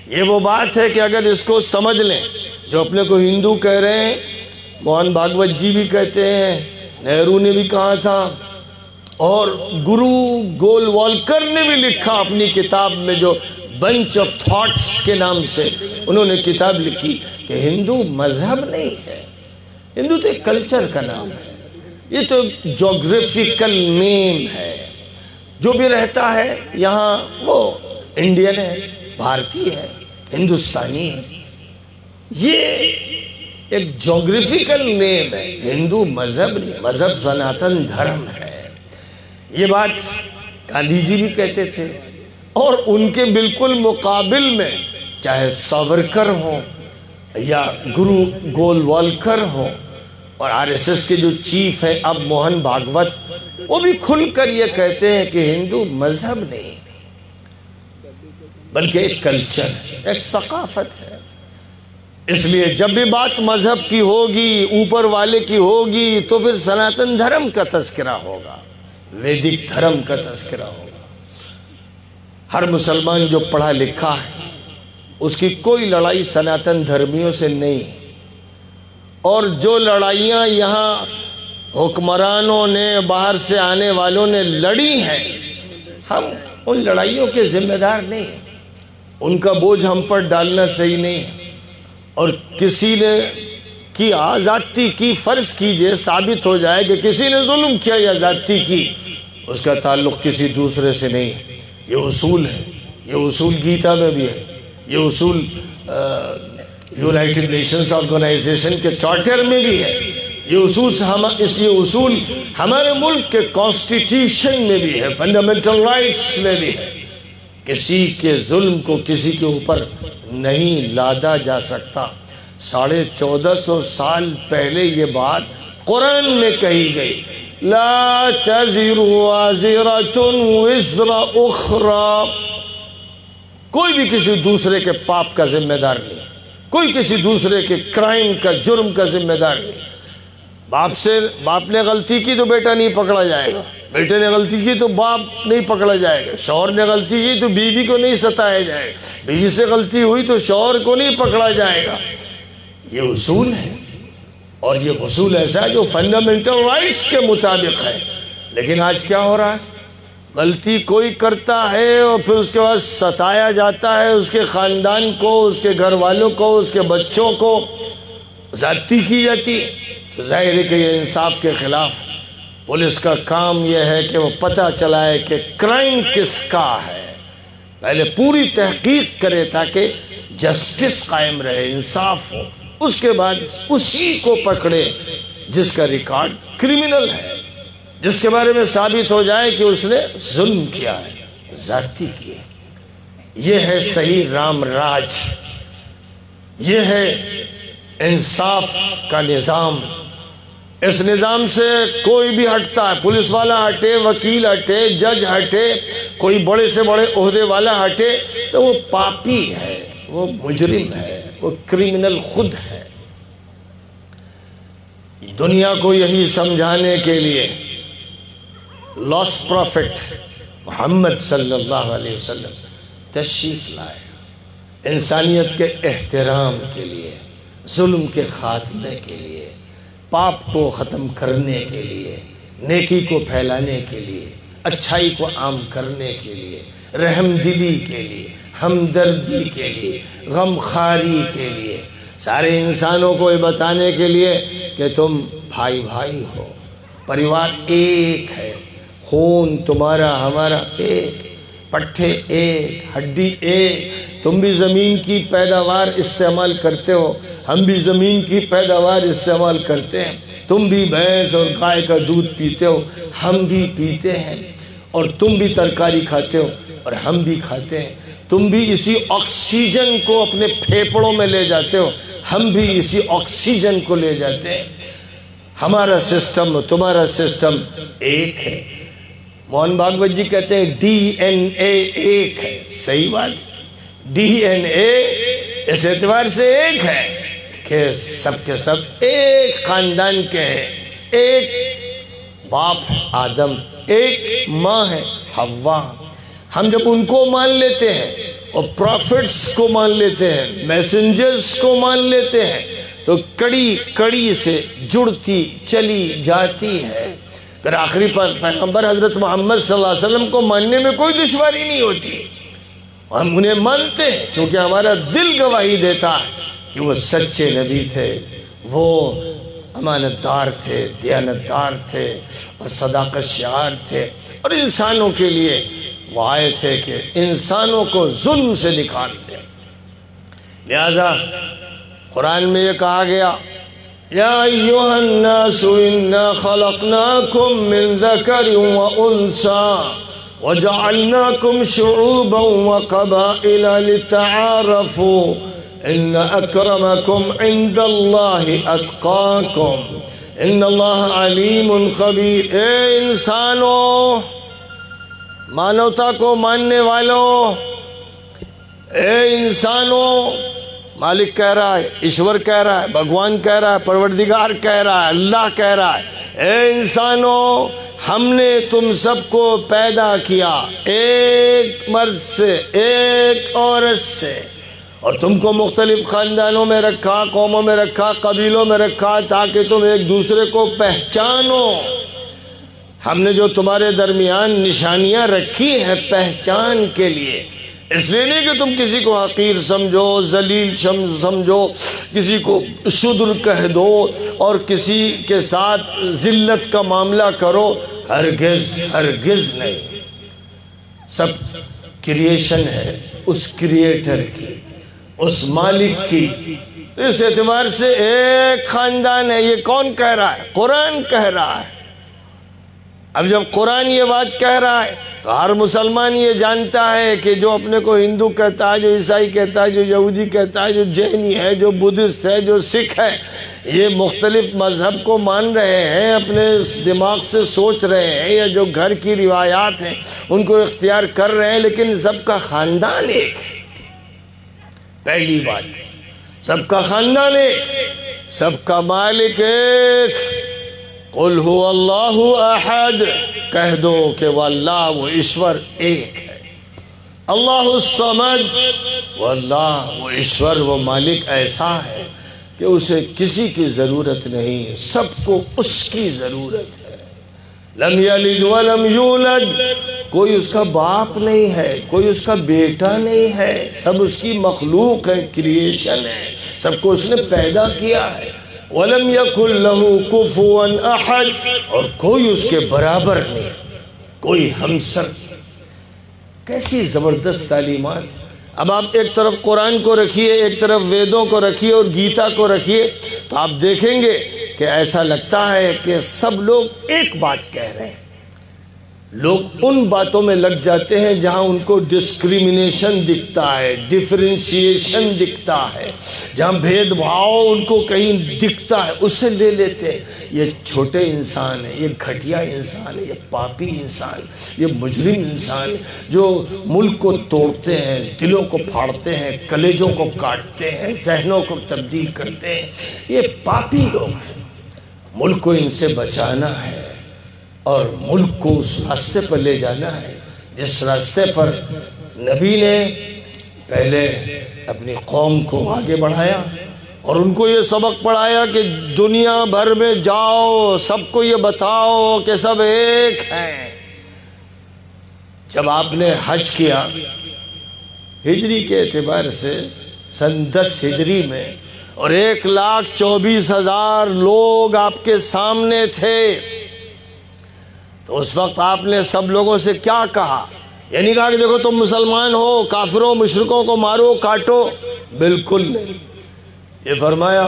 یہ وہ بات ہے کہ اگر اس کو سمجھ لیں، جو اپنے کو ہندو کہہ رہے ہیں، موہن بھاگوت جی بھی کہتے ہیں، نہرو نے بھی کہا تھا، اور گرو گولوالکر نے بھی لکھا اپنی کتاب میں، جو بنچ آف تھاٹس کے نام سے انہوں نے کتاب لکھی، کہ ہندو مذہب نہیں ہے، ہندو تو ایک کلچر کا نام ہے، یہ تو جغرافیکل نیم ہے، جو بھی رہتا ہے یہاں وہ انڈین ہے، بھارتی ہے، ہندوستانی ہے، یہ ایک جغرافیکل نیم ہے، ہندو مذہب نہیں، مذہب سناتن دھرم ہے۔ یہ بات گاندھی جی بھی کہتے تھے، اور ان کے بالکل مقابل میں چاہے ساورکر ہوں یا گرو گولوالکر ہوں، اور آر ایس ایس کے جو چیف ہے اب موہن بھاگوت، وہ بھی کھل کر یہ کہتے ہیں کہ ہندو مذہب نہیں بلکہ ایک کلچر ہے، ایک ثقافت ہے۔ اس لیے جب بھی بات مذہب کی ہوگی، اوپر والے کی ہوگی، تو پھر سناتن دھرم کا تذکرہ ہوگا، ویدک دھرم کا تذکرہ ہوگا۔ ہر مسلمان جو پڑھا لکھا ہے، اس کی کوئی لڑائی سناتن دھرمیوں سے نہیں، اور جو لڑائیاں یہاں حکمرانوں نے، باہر سے آنے والوں نے لڑی ہیں، ہم ان لڑائیوں کے ذمہ دار نہیں ہیں، ان کا بوجھ ہم پر ڈالنا صحیح نہیں ہے۔ اور کسی نے کی آزادی کی، فرض کیجئے ثابت ہو جائے کہ کسی نے ظلم کیا یا زیادتی کی، اس کا تعلق کسی دوسرے سے نہیں ہے، یہ اصول ہے، یہ اصول گیتا میں بھی ہے، یہ اصول یونائٹڈ نیشنز آرگنائزیشن کے چارٹر میں بھی ہے، یہ اصول ہم اس یہ اصول ہمارے ملک کے کانسٹیٹیوشن میں بھی ہے، فنڈامنٹل رائٹس میں بھی ہے۔ کسی کے ظلم کو کسی کے اوپر نہیں لادا جا سکتا۔ ساڑھے چودہ سو سال پہلے یہ بات قرآن میں کہی گئی، لا تزر وازرۃ وزر اخری، کوئی بھی کسی دوسرے کے پاپ کا ذمہ دار نہیں، کوئی کسی دوسرے کے کرائم کا، جرم کا ذمہ دار نہیں۔ باپ سے باپ نے غلطی کی تو بیٹا نہیں پکڑا جائے گا، بیٹے نے غلطی کی تو باپ نہیں پکڑا جائے گا، شوہر نے غلطی کی تو بیوی کو نہیں ستایا جائے گا، بیوی سے غلطی ہوئی تو شوہر کو نہیں پکڑا جائے گا۔ یہ اصول ہے، اور یہ اصول ایسا ہے جو فنڈامنٹل رائٹس کے مطابق ہے۔ لیکن آج کیا ہو رہا ہے؟ غلطی کوئی کرتا ہے اور پھر اس کے بعد ستایا جاتا ہے، اس کے خاندان کو، اس کے گھر والوں کو، اس کے بچوں کو زیادتی کی جاتی ہے، تو ظاہر ہے کہ یہ انصاف کے خلاف۔ پولیس کا کام یہ ہے کہ وہ پتہ چلائے کہ کرائم کس کا ہے، پہلے پوری تحقیق کرے تاکہ جسٹس قائم رہے، انصاف ہو، اس کے بعد اسی کو پکڑے جس کا ریکارڈ کرمنل ہے، جس کے بارے میں ثابت ہو جائے کہ اس نے ظلم کیا ہے، زیادتی کی ہے۔ یہ ہے صحیح رام راج، یہ ہے انصاف کا نظام۔ اس نظام سے کوئی بھی ہٹتا ہے، پولیس والا ہٹے، وکیل ہٹے، جج ہٹے، کوئی بڑے سے بڑے عہدے والا ہٹے، تو وہ پاپی ہے، وہ مجرم ہے، وہ کرمنل خود ہے۔ دنیا کو یہی سمجھانے کے لیے لاسٹ پروفٹ محمد صلی اللہ علیہ وسلم تشریف لائے، انسانیت کے احترام کے لیے، ظلم کے خاتمے کے لیے، پاپ کو ختم کرنے کے لیے، نیکی کو پھیلانے کے لیے، اچھائی کو عام کرنے کے لیے، رحم دلی کے لیے، ہمدردی کے لیے، غم خاری کے لیے، سارے انسانوں کو یہ بتانے کے لیے کہ تم بھائی بھائی ہو، پریوار ایک ہے، خون تمہارا ہمارا ایک، پٹھے ایک، ہڈی ایک، تم بھی زمین کی پیداوار استعمال کرتے ہو، ہم بھی زمین کی پیداوار استعمال کرتے ہیں، تم بھی بھینس اور گائے کا دودھ پیتے ہو، ہم بھی پیتے ہیں، اور تم بھی ترکاری کھاتے ہو اور ہم بھی کھاتے ہیں، تم بھی اسی آکسیجن کو اپنے پھیپڑوں میں لے جاتے ہو، ہم بھی اسی آکسیجن کو لے جاتے ہیں، ہمارا سسٹم تمہارا سسٹم ایک ہے۔ موہن بھاگوت جی کہتے ہیں ڈی این اے ایک ہے، صحیح بات، ڈی این اے اس اعتبار سے ایک ہے کہ سب کے سب ایک خاندان کے ہیں، ایک باپ ہے آدم، ایک ماں ہے حوا۔ ہم جب ان کو مان لیتے ہیں اور پروفٹس کو مان لیتے ہیں، میسنجرز کو مان لیتے ہیں، تو کڑی کڑی سے جڑتی چلی جاتی ہے۔ پھر آخری پیغمبر حضرت محمد صلی اللہ علیہ وسلم کو ماننے میں کوئی دشواری نہیں ہوتی، ہم انہیں مانتے ہیں کیونکہ ہمارا دل گواہی دیتا ہے کہ وہ سچے نبی تھے، وہ امانت دار تھے، دیانت دار تھے اور صداقت شعار تھے، اور انسانوں کے لیے وہ آئے تھے کہ انسانوں کو ظلم سے نکال دیں۔ لہذا قرآن میں یہ کہا گیا، یا ایھا الناس انا خلقناکم من ذکر وانثی وجعلناکم شعوبا وقبائل لتعارفوا ان اکرمکم عند اللہ اتقاکم ان اللہ علیم خبیر۔ اے انسانوں، مانوتا کو ماننے والوں، اے انسانوں، مالک کہہ رہا ہے، ایشور کہہ رہا ہے، بھگوان کہہ رہا ہے، پروردگار کہہ رہا ہے، اللہ کہہ رہا ہے، اے انسانوں، ہم نے تم سب کو پیدا کیا ایک مرد سے، ایک عورت سے، اور تم کو مختلف خاندانوں میں رکھا، قوموں میں رکھا، قبیلوں میں رکھا، تاکہ تم ایک دوسرے کو پہچانو۔ ہم نے جو تمہارے درمیان نشانیاں رکھی ہیں پہچان کے لیے، اس لیے نہیں کہ تم کسی کو حقیر سمجھو، ذلیل سمجھو، کسی کو شدر کہہ دو اور کسی کے ساتھ ذلت کا معاملہ کرو، ہرگز ہرگز نہیں۔ سب کریشن ہے اس کریٹر کی، اس مالک کی۔ اس اعتبار سے ایک خاندان ہے۔ یہ کون کہہ رہا ہے؟ قرآن کہہ رہا ہے۔ اب جب قرآن یہ بات کہہ رہا ہے تو ہر مسلمان یہ جانتا ہے کہ جو اپنے کو ہندو کہتا ہے، جو عیسائی کہتا ہے، جو یہودی کہتا ہے، جو جینی ہے، جو بدھسٹ ہے، جو سکھ ہے، یہ مختلف مذہب کو مان رہے ہیں، اپنے دماغ سے سوچ رہے ہیں، یا جو گھر کی روایات ہیں ان کو اختیار کر رہے ہیں، لیکن سب کا خاندان ایک ہے۔ پہلی بات، سب کا خاندان ایک، سب کا مالک ایک۔ قل هو اللہ احد، کہہ دو کہ وہ اللہ، وہ ایشور ایک ہے۔ اللہ الصمد، وہ اللہ، وہ ایشور، وہ مالک ایسا ہے کہ اسے کسی کی ضرورت نہیں، سب کو اس کی ضرورت ہے۔ لم یلد ولم یولد، کوئی اس کا باپ نہیں ہے، کوئی اس کا بیٹا نہیں ہے، سب اس کی مخلوق ہے، کریشن ہے، سب کو اس نے پیدا کیا ہے۔ وَلَمْ يَكُنْ لَهُ كُفُوًا أَحَدٌ، اور کوئی اس کے برابر نہیں، کوئی ہمسر نہیں۔ کیسی زبردست تعلیمات۔ اب آپ ایک طرف قرآن کو رکھیے، ایک طرف ویدوں کو رکھیے اور گیتا کو رکھیے، تو آپ دیکھیں گے کہ ایسا لگتا ہے کہ سب لوگ ایک بات کہہ رہے ہیں۔ لوگ ان باتوں میں لگ جاتے ہیں جہاں ان کو ڈسکریمنیشن دکھتا ہے، ڈیفرینشیشن دکھتا ہے، جہاں بھید بھاؤ ان کو کہیں دکھتا ہے، اسے لے لیتے ہیں۔ یہ چھوٹے انسان ہیں، یہ گھٹیا انسان ہے، یہ پاپی انسان، یہ مجرم انسان جو ملک کو توڑتے ہیں، دلوں کو پھاڑتے ہیں، کلیجوں کو کاٹتے ہیں، ذہنوں کو تبدیل کرتے ہیں، یہ پاپی لوگ ہیں۔ ملک کو ان سے بچانا ہے اور ملک کو اس راستے پر لے جانا ہے جس راستے پر نبی نے پہلے اپنی قوم کو آگے بڑھایا اور ان کو یہ سبق پڑھایا کہ دنیا بھر میں جاؤ، سب کو یہ بتاؤ کہ سب ایک ہیں۔ جب آپ نے حج کیا ہجری کے اعتبار سے سن دس ہجری میں، اور ایک لاکھ چوبیس ہزار لوگ آپ کے سامنے تھے، تو اس وقت آپ نے سب لوگوں سے کیا کہا؟ یہ نہیں کہا کہ دیکھو تم مسلمان ہو، کافروں مشرکوں کو مارو کاٹو، بالکل نہیں۔ یہ فرمایا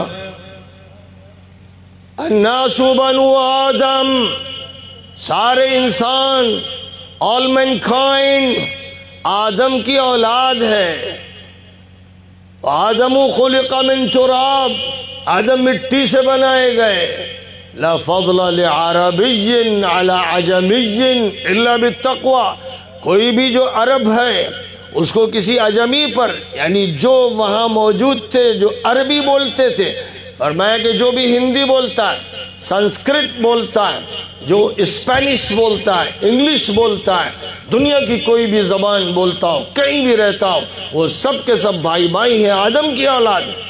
الناس بنو آدم، سارے انسان، all mankind آدم کی اولاد ہے۔ آدم خلق من تراب، آدم مٹی سے بنائے گئے۔ لا فضل لعربی علی عجمی الا بالتقوی، کوئی بھی جو عرب ہے اس کو کسی عجمی پر، یعنی جو وہاں موجود تھے جو عربی بولتے تھے، فرمایا کہ جو بھی ہندی بولتا ہے، سنسکرت بولتا ہے، جو اسپینش بولتا ہے، انگلش بولتا ہے، دنیا کی کوئی بھی زبان بولتا ہو، کہیں بھی رہتا ہو، وہ سب کے سب بھائی بھائی ہیں، آدم کی اولاد ہے،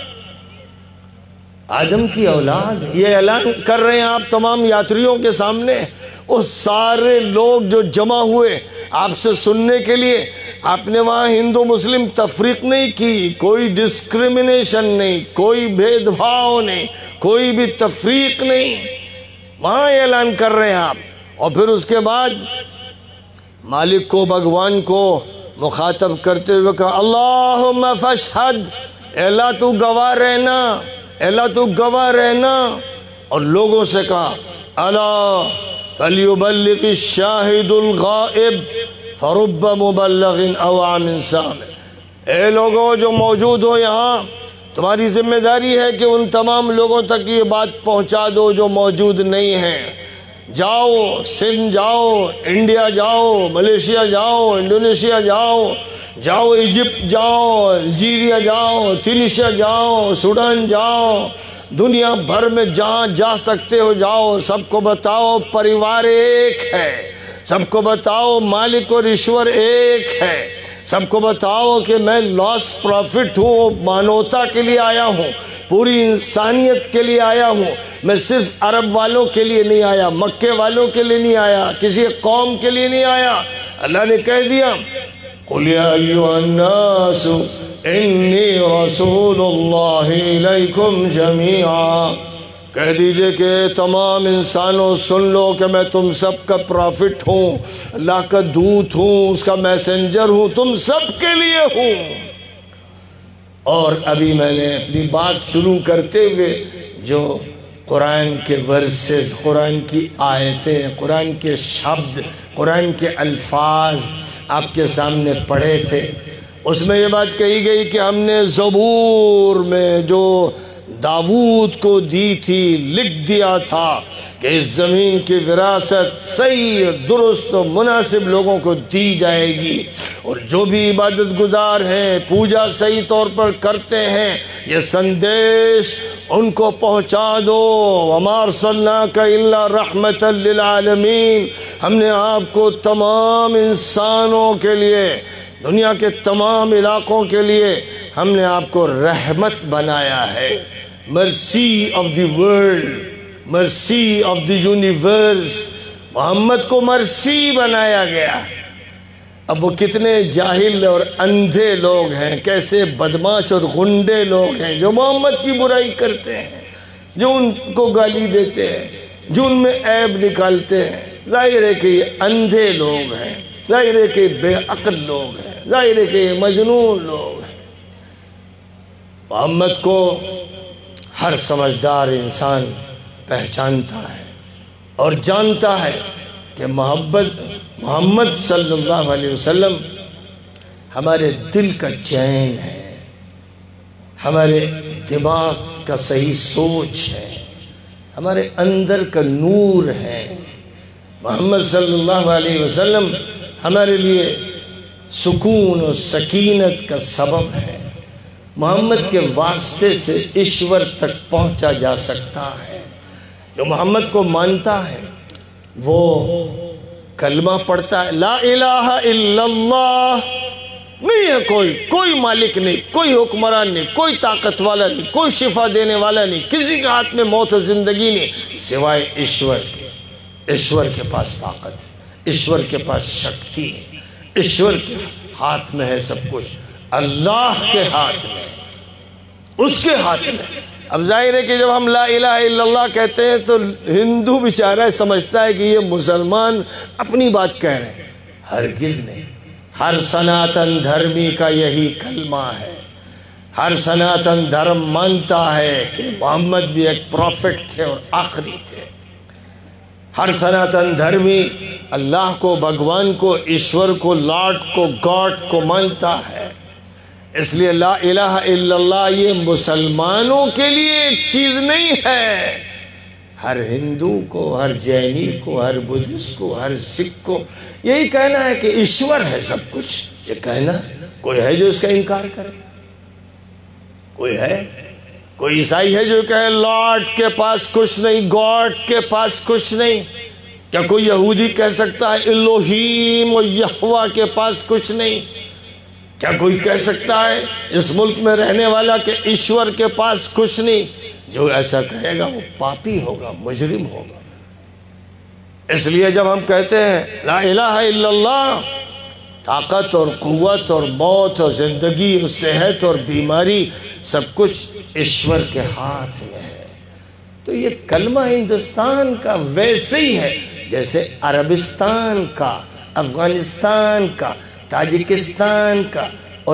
آدم کی اولاد۔ یہ اعلان کر رہے ہیں آپ تمام یاتریوں کے سامنے، وہ سارے لوگ جو جمع ہوئے آپ سے سننے کے لیے۔ آپ نے وہاں ہندو مسلم تفریق نہیں کی، کوئی ڈسکریمنیشن نہیں، کوئی بھید بھاؤ نہیں، کوئی بھی تفریق نہیں، وہاں اعلان کر رہے ہیں آپ۔ اور پھر اس کے بعد مالک کو، بھگوان کو مخاطب کرتے ہوئے کہا اللہم فاشہد، اے اللہ تو گواہ رہنا، اے اللہ تو گواہ رہنا۔ اور لوگوں سے کہا الا فلیبلغ الشاہد الغائب فرب مبلغ او عام سامع، اے لوگوں جو موجود ہو یہاں، تمہاری ذمہ داری ہے کہ ان تمام لوگوں تک یہ بات پہنچا دو جو موجود نہیں ہیں۔ جاؤ سندھ جاؤ، انڈیا جاؤ، ملیشیا جاؤ، انڈونیشیا جاؤ، جاؤ ایجپٹ جاؤ، الجیریا جاؤ، تونسیا جاؤ، سوڈان جاؤ، دنیا بھر میں جہاں جا سکتے ہو جاؤ، سب کو بتاؤ پریوار ایک ہے، سب کو بتاؤ مالک اور ایشور ایک ہے، سب کو بتاؤ کہ میں لاس پروفٹ ہوں، مانوتا کے لیے آیا ہوں، پوری انسانیت کے لیے آیا ہوں، میں صرف عرب والوں کے لیے نہیں آیا، مکے والوں کے لیے نہیں آیا، کسی قوم کے لیے نہیں آیا۔ اللہ نے کہہ دیا قُلْ يَا أَيُّهَا النَّاسُ إِنِّي رَسُولُ اللَّهِ إِلَيْكُمْ جَمِيعًا، کہہ دیجئے کہ تمام انسانوں سن لو کہ میں تم سب کا پرافٹ ہوں، اللہ کا دودت ہوں، اس کا میسنجر ہوں، تم سب کے لیے ہوں۔ اور ابھی میں نے اپنی بات شروع کرتے ہوئے جو قرآن کے ورسز، قرآن کی آیتیں، قرآن کے شبد، قرآن کے الفاظ آپ کے سامنے پڑھے تھے، اس میں یہ بات کہی گئی کہ ہم نے زبور میں جو داؤد کو دی تھی، لکھ دیا تھا کہ اس زمین کی وراثت صحیح درست و مناسب لوگوں کو دی جائے گی، اور جو بھی عبادت گزار ہیں، پوجا صحیح طور پر کرتے ہیں، یہ سندیش ان کو پہنچا دو۔ وَمَا أَرْسَلْنَاكَ إِلَّا رَحْمَةً لِلْعَالَمِينَ، ہم نے آپ کو تمام انسانوں کے لیے، دنیا کے تمام علاقوں کے لیے ہم نے آپ کو رحمت بنایا ہے، mercy of the world, mercy of the universe, Muhammad کو مرسی بنایا گیا۔ اب وہ کتنے جاہل اور اندھے لوگ ہیں، کیسے بدماش اور غنڈے لوگ ہیں جو محمد کی برائی کرتے ہیں، جو ان کو گالی دیتے ہیں، جو ان میں عیب نکالتے ہیں۔ ظاہر ہے کہ یہ اندھے لوگ ہیں، ظاہر ہے کہ بے عقل لوگ ہیں، ظاہر ہے کہ یہ مجنون لوگ ہیں۔ محمد کو ہر سمجھدار انسان پہچانتا ہے اور جانتا ہے کہ محبت محمد صلی اللہ علیہ وسلم ہمارے دل کا چین ہے، ہمارے دماغ کا صحیح سوچ ہے، ہمارے اندر کا نور ہے۔ محمد صلی اللہ علیہ وسلم ہمارے لیے سکون و سکینت کا سبب ہے۔ محمد کے واسطے سے ایشور تک پہنچا جا سکتا ہے۔ جو محمد کو مانتا ہے وہ کلمہ پڑھتا ہے، لا الہ الا اللہ، نہیں ہے کوئی کوئی مالک نہیں، کوئی حکمران نہیں، کوئی طاقت والا نہیں، کوئی شفا دینے والا نہیں، کسی کے ہاتھ میں موت و زندگی نہیں سوائے ایشور کے۔ ایشور کے پاس طاقت ہے، ایشور کے پاس شکتی ہے، ایشور کے ہاتھ میں ہے سب کچھ، اللہ کے ہاتھ میں، اس کے ہاتھ میں۔ اب ظاہر ہے کہ جب ہم لا الہ الا اللہ کہتے ہیں تو ہندو بیچارہ سمجھتا ہے کہ یہ مسلمان اپنی بات کہہ رہے ہیں، ہرگز نہیں۔ ہر سناتن دھرمی کا یہی کلمہ ہے، ہر سناتن دھرم مانتا ہے کہ محمد بھی ایک پروفٹ تھے اور آخری تھے۔ ہر سناتن دھرمی اللہ کو، بھگوان کو، ایشور کو، لاڈ کو، گاڈ کو مانتا ہے۔ اس لیے لا الہ الا اللہ یہ مسلمانوں کے لیے ایک چیز نہیں ہے، ہر ہندو کو، ہر جینی کو، ہر بدھسٹ کو، ہر سکھ کو یہی کہنا ہے کہ ایشور ہے سب کچھ۔ یہ کہنا کوئی ہے جو اس کا انکار کرے؟ کوئی ہے؟ کوئی عیسائی ہے جو کہے لاڈ کے پاس کچھ نہیں، گاڈ کے پاس کچھ نہیں؟ کیا کوئی یہودی کہہ سکتا ہے الوہیم و یہوہ کے پاس کچھ نہیں؟ کیا کوئی کہہ سکتا ہے اس ملک میں رہنے والا کہ ایشور کے پاس کچھ نہیں؟ جو ایسا کہے گا وہ پاپی ہوگا، مجرم ہوگا۔ اس لیے جب ہم کہتے ہیں لا الہ الا اللہ، طاقت اور قوت اور موت اور زندگی اور صحت اور بیماری سب کچھ ایشور کے ہاتھ میں ہے، تو یہ کلمہ ہندوستان کا ویسے ہی ہے جیسے عربستان کا، افغانستان کا، تاجکستان کا،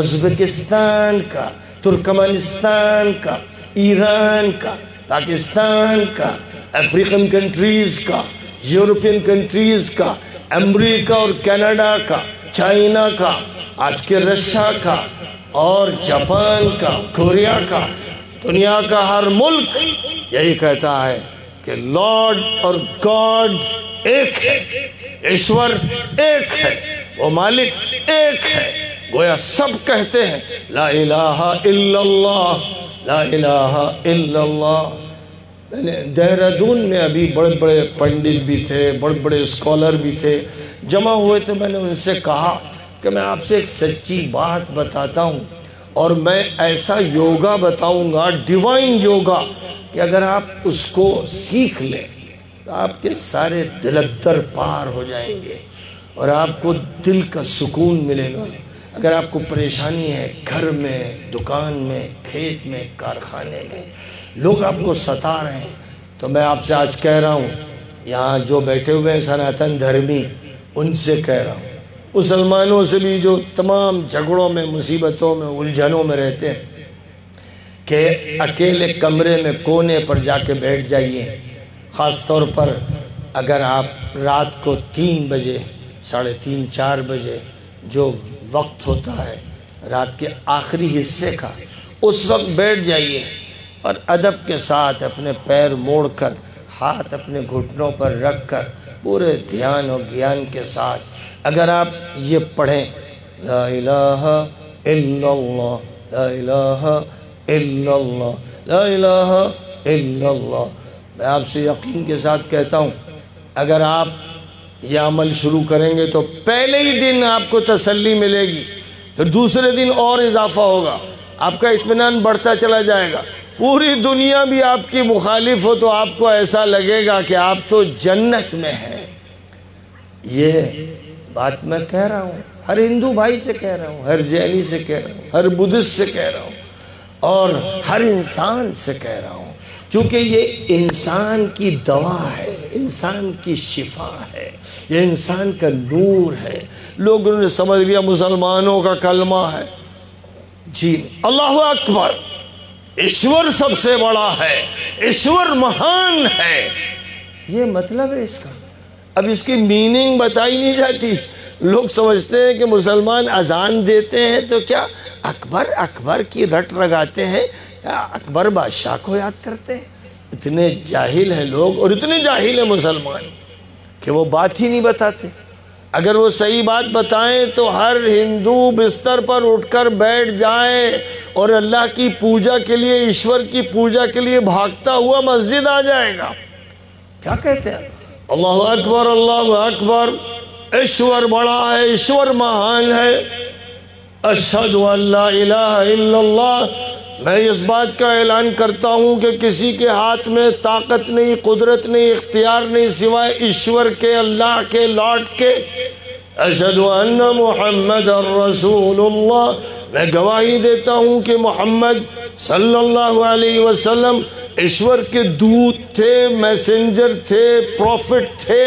ازبکستان کا، ترکمانستان کا، ایران کا، پاکستان کا، افریقن کنٹریز کا، یورپین کنٹریز کا، امریکہ اور کینیڈا کا، چائنا کا، آج کے رشیا کا اور جاپان کا، کوریا کا، دنیا کا ہر ملک یہی کہتا ہے کہ لارڈ اور گاڈ ایک ہے، ایشور ایک ہے، وہ مالک ایک ہے۔ گویا سب کہتے ہیں لا الہ الا اللہ، لا الہ الا اللہ۔ میں نے دہرادون میں ابھی بڑے بڑے پنڈت بھی تھے، بڑے بڑے اسکالر بھی تھے، جمع ہوئے تو میں نے ان سے کہا کہ میں آپ سے ایک سچی بات بتاتا ہوں، اور میں ایسا یوگا بتاؤں گا، ڈیوائن یوگا، کہ اگر آپ اس کو سیکھ لیں تو آپ کے سارے دلدر پار ہو جائیں گے اور آپ کو دل کا سکون ملے گا۔ اگر آپ کو پریشانی ہے گھر میں، دکان میں، کھیت میں، کارخانے میں، لوگ آپ کو ستا رہے ہیں، تو میں آپ سے آج کہہ رہا ہوں، یہاں جو بیٹھے ہوئے ہیں سناتن دھرمی، ان سے کہہ رہا ہوں، مسلمانوں سے بھی جو تمام جھگڑوں میں، مصیبتوں میں، الجھنوں میں رہتے ہیں، کہ اکیلے کمرے میں کونے پر جا کے بیٹھ جائیے، خاص طور پر اگر آپ رات کو تین بجے، ساڑھے تین چار بجے جو وقت ہوتا ہے رات کے آخری حصے کا، اس وقت بیٹھ جائیے اور ادب کے ساتھ اپنے پیر موڑ کر، ہاتھ اپنے گھٹنوں پر رکھ کر، پورے دھیان اور گیان کے ساتھ اگر آپ یہ پڑھیں لا الہ الا اللہ، لا الہ الا اللہ، لا الہ الا اللہ، میں آپ سے یقین کے ساتھ کہتا ہوں اگر آپ یہ عمل شروع کریں گے تو پہلے ہی دن آپ کو تسلی ملے گی، پھر دوسرے دن اور اضافہ ہوگا، آپ کا اطمینان بڑھتا چلا جائے گا، پوری دنیا بھی آپ کی مخالف ہو تو آپ کو ایسا لگے گا کہ آپ تو جنت میں ہیں۔ یہ بات میں کہہ رہا ہوں، ہر ہندو بھائی سے کہہ رہا ہوں، ہر جینی سے کہہ رہا ہوں، ہر بدھسٹ سے کہہ رہا ہوں، اور ہر انسان سے کہہ رہا ہوں، چونکہ یہ انسان کی دوا ہے، انسان کی شفا ہے، یہ انسان کا نور ہے۔ لوگوں نے سمجھ لیا مسلمانوں کا کلمہ ہے، جی اللہ اکبر، ایشور سب سے بڑا ہے، ایشور مہان ہے، یہ مطلب ہے اس کا۔ اب اس کی میننگ بتائی نہیں جاتی، لوگ سمجھتے ہیں کہ مسلمان اذان دیتے ہیں تو کیا اکبر اکبر کی رٹ لگاتے ہیں، اکبر بادشاہ کو یاد کرتے ہیں۔ اتنے جاہل ہیں لوگ، اور اتنے جاہل ہیں مسلمان کہ وہ بات ہی نہیں بتاتے۔ اگر وہ صحیح بات بتائیں تو ہر ہندو بستر پر اٹھ کر بیٹھ جائے اور اللہ کی پوجا کے لیے، ایشور کی پوجا کے لیے بھاگتا ہوا مسجد آ جائے گا۔ کیا کہتے ہیں؟ اللہ اکبر، اللہ اکبر، ایشور بڑا ہے، ایشور مہان ہے، اشہد ان لا الہ الا اللہ۔ میں اس بات کا اعلان کرتا ہوں کہ کسی کے ہاتھ میں طاقت نہیں، قدرت نہیں، اختیار نہیں سوائے ایشور کے، اللہ کے، لاڈ کے۔ اشہد ان محمد الرسول اللہ، میں گواہی دیتا ہوں کہ محمد صلی اللہ علیہ وسلم ایشور کے دودت تھے، میسنجر تھے، پروفٹ تھے۔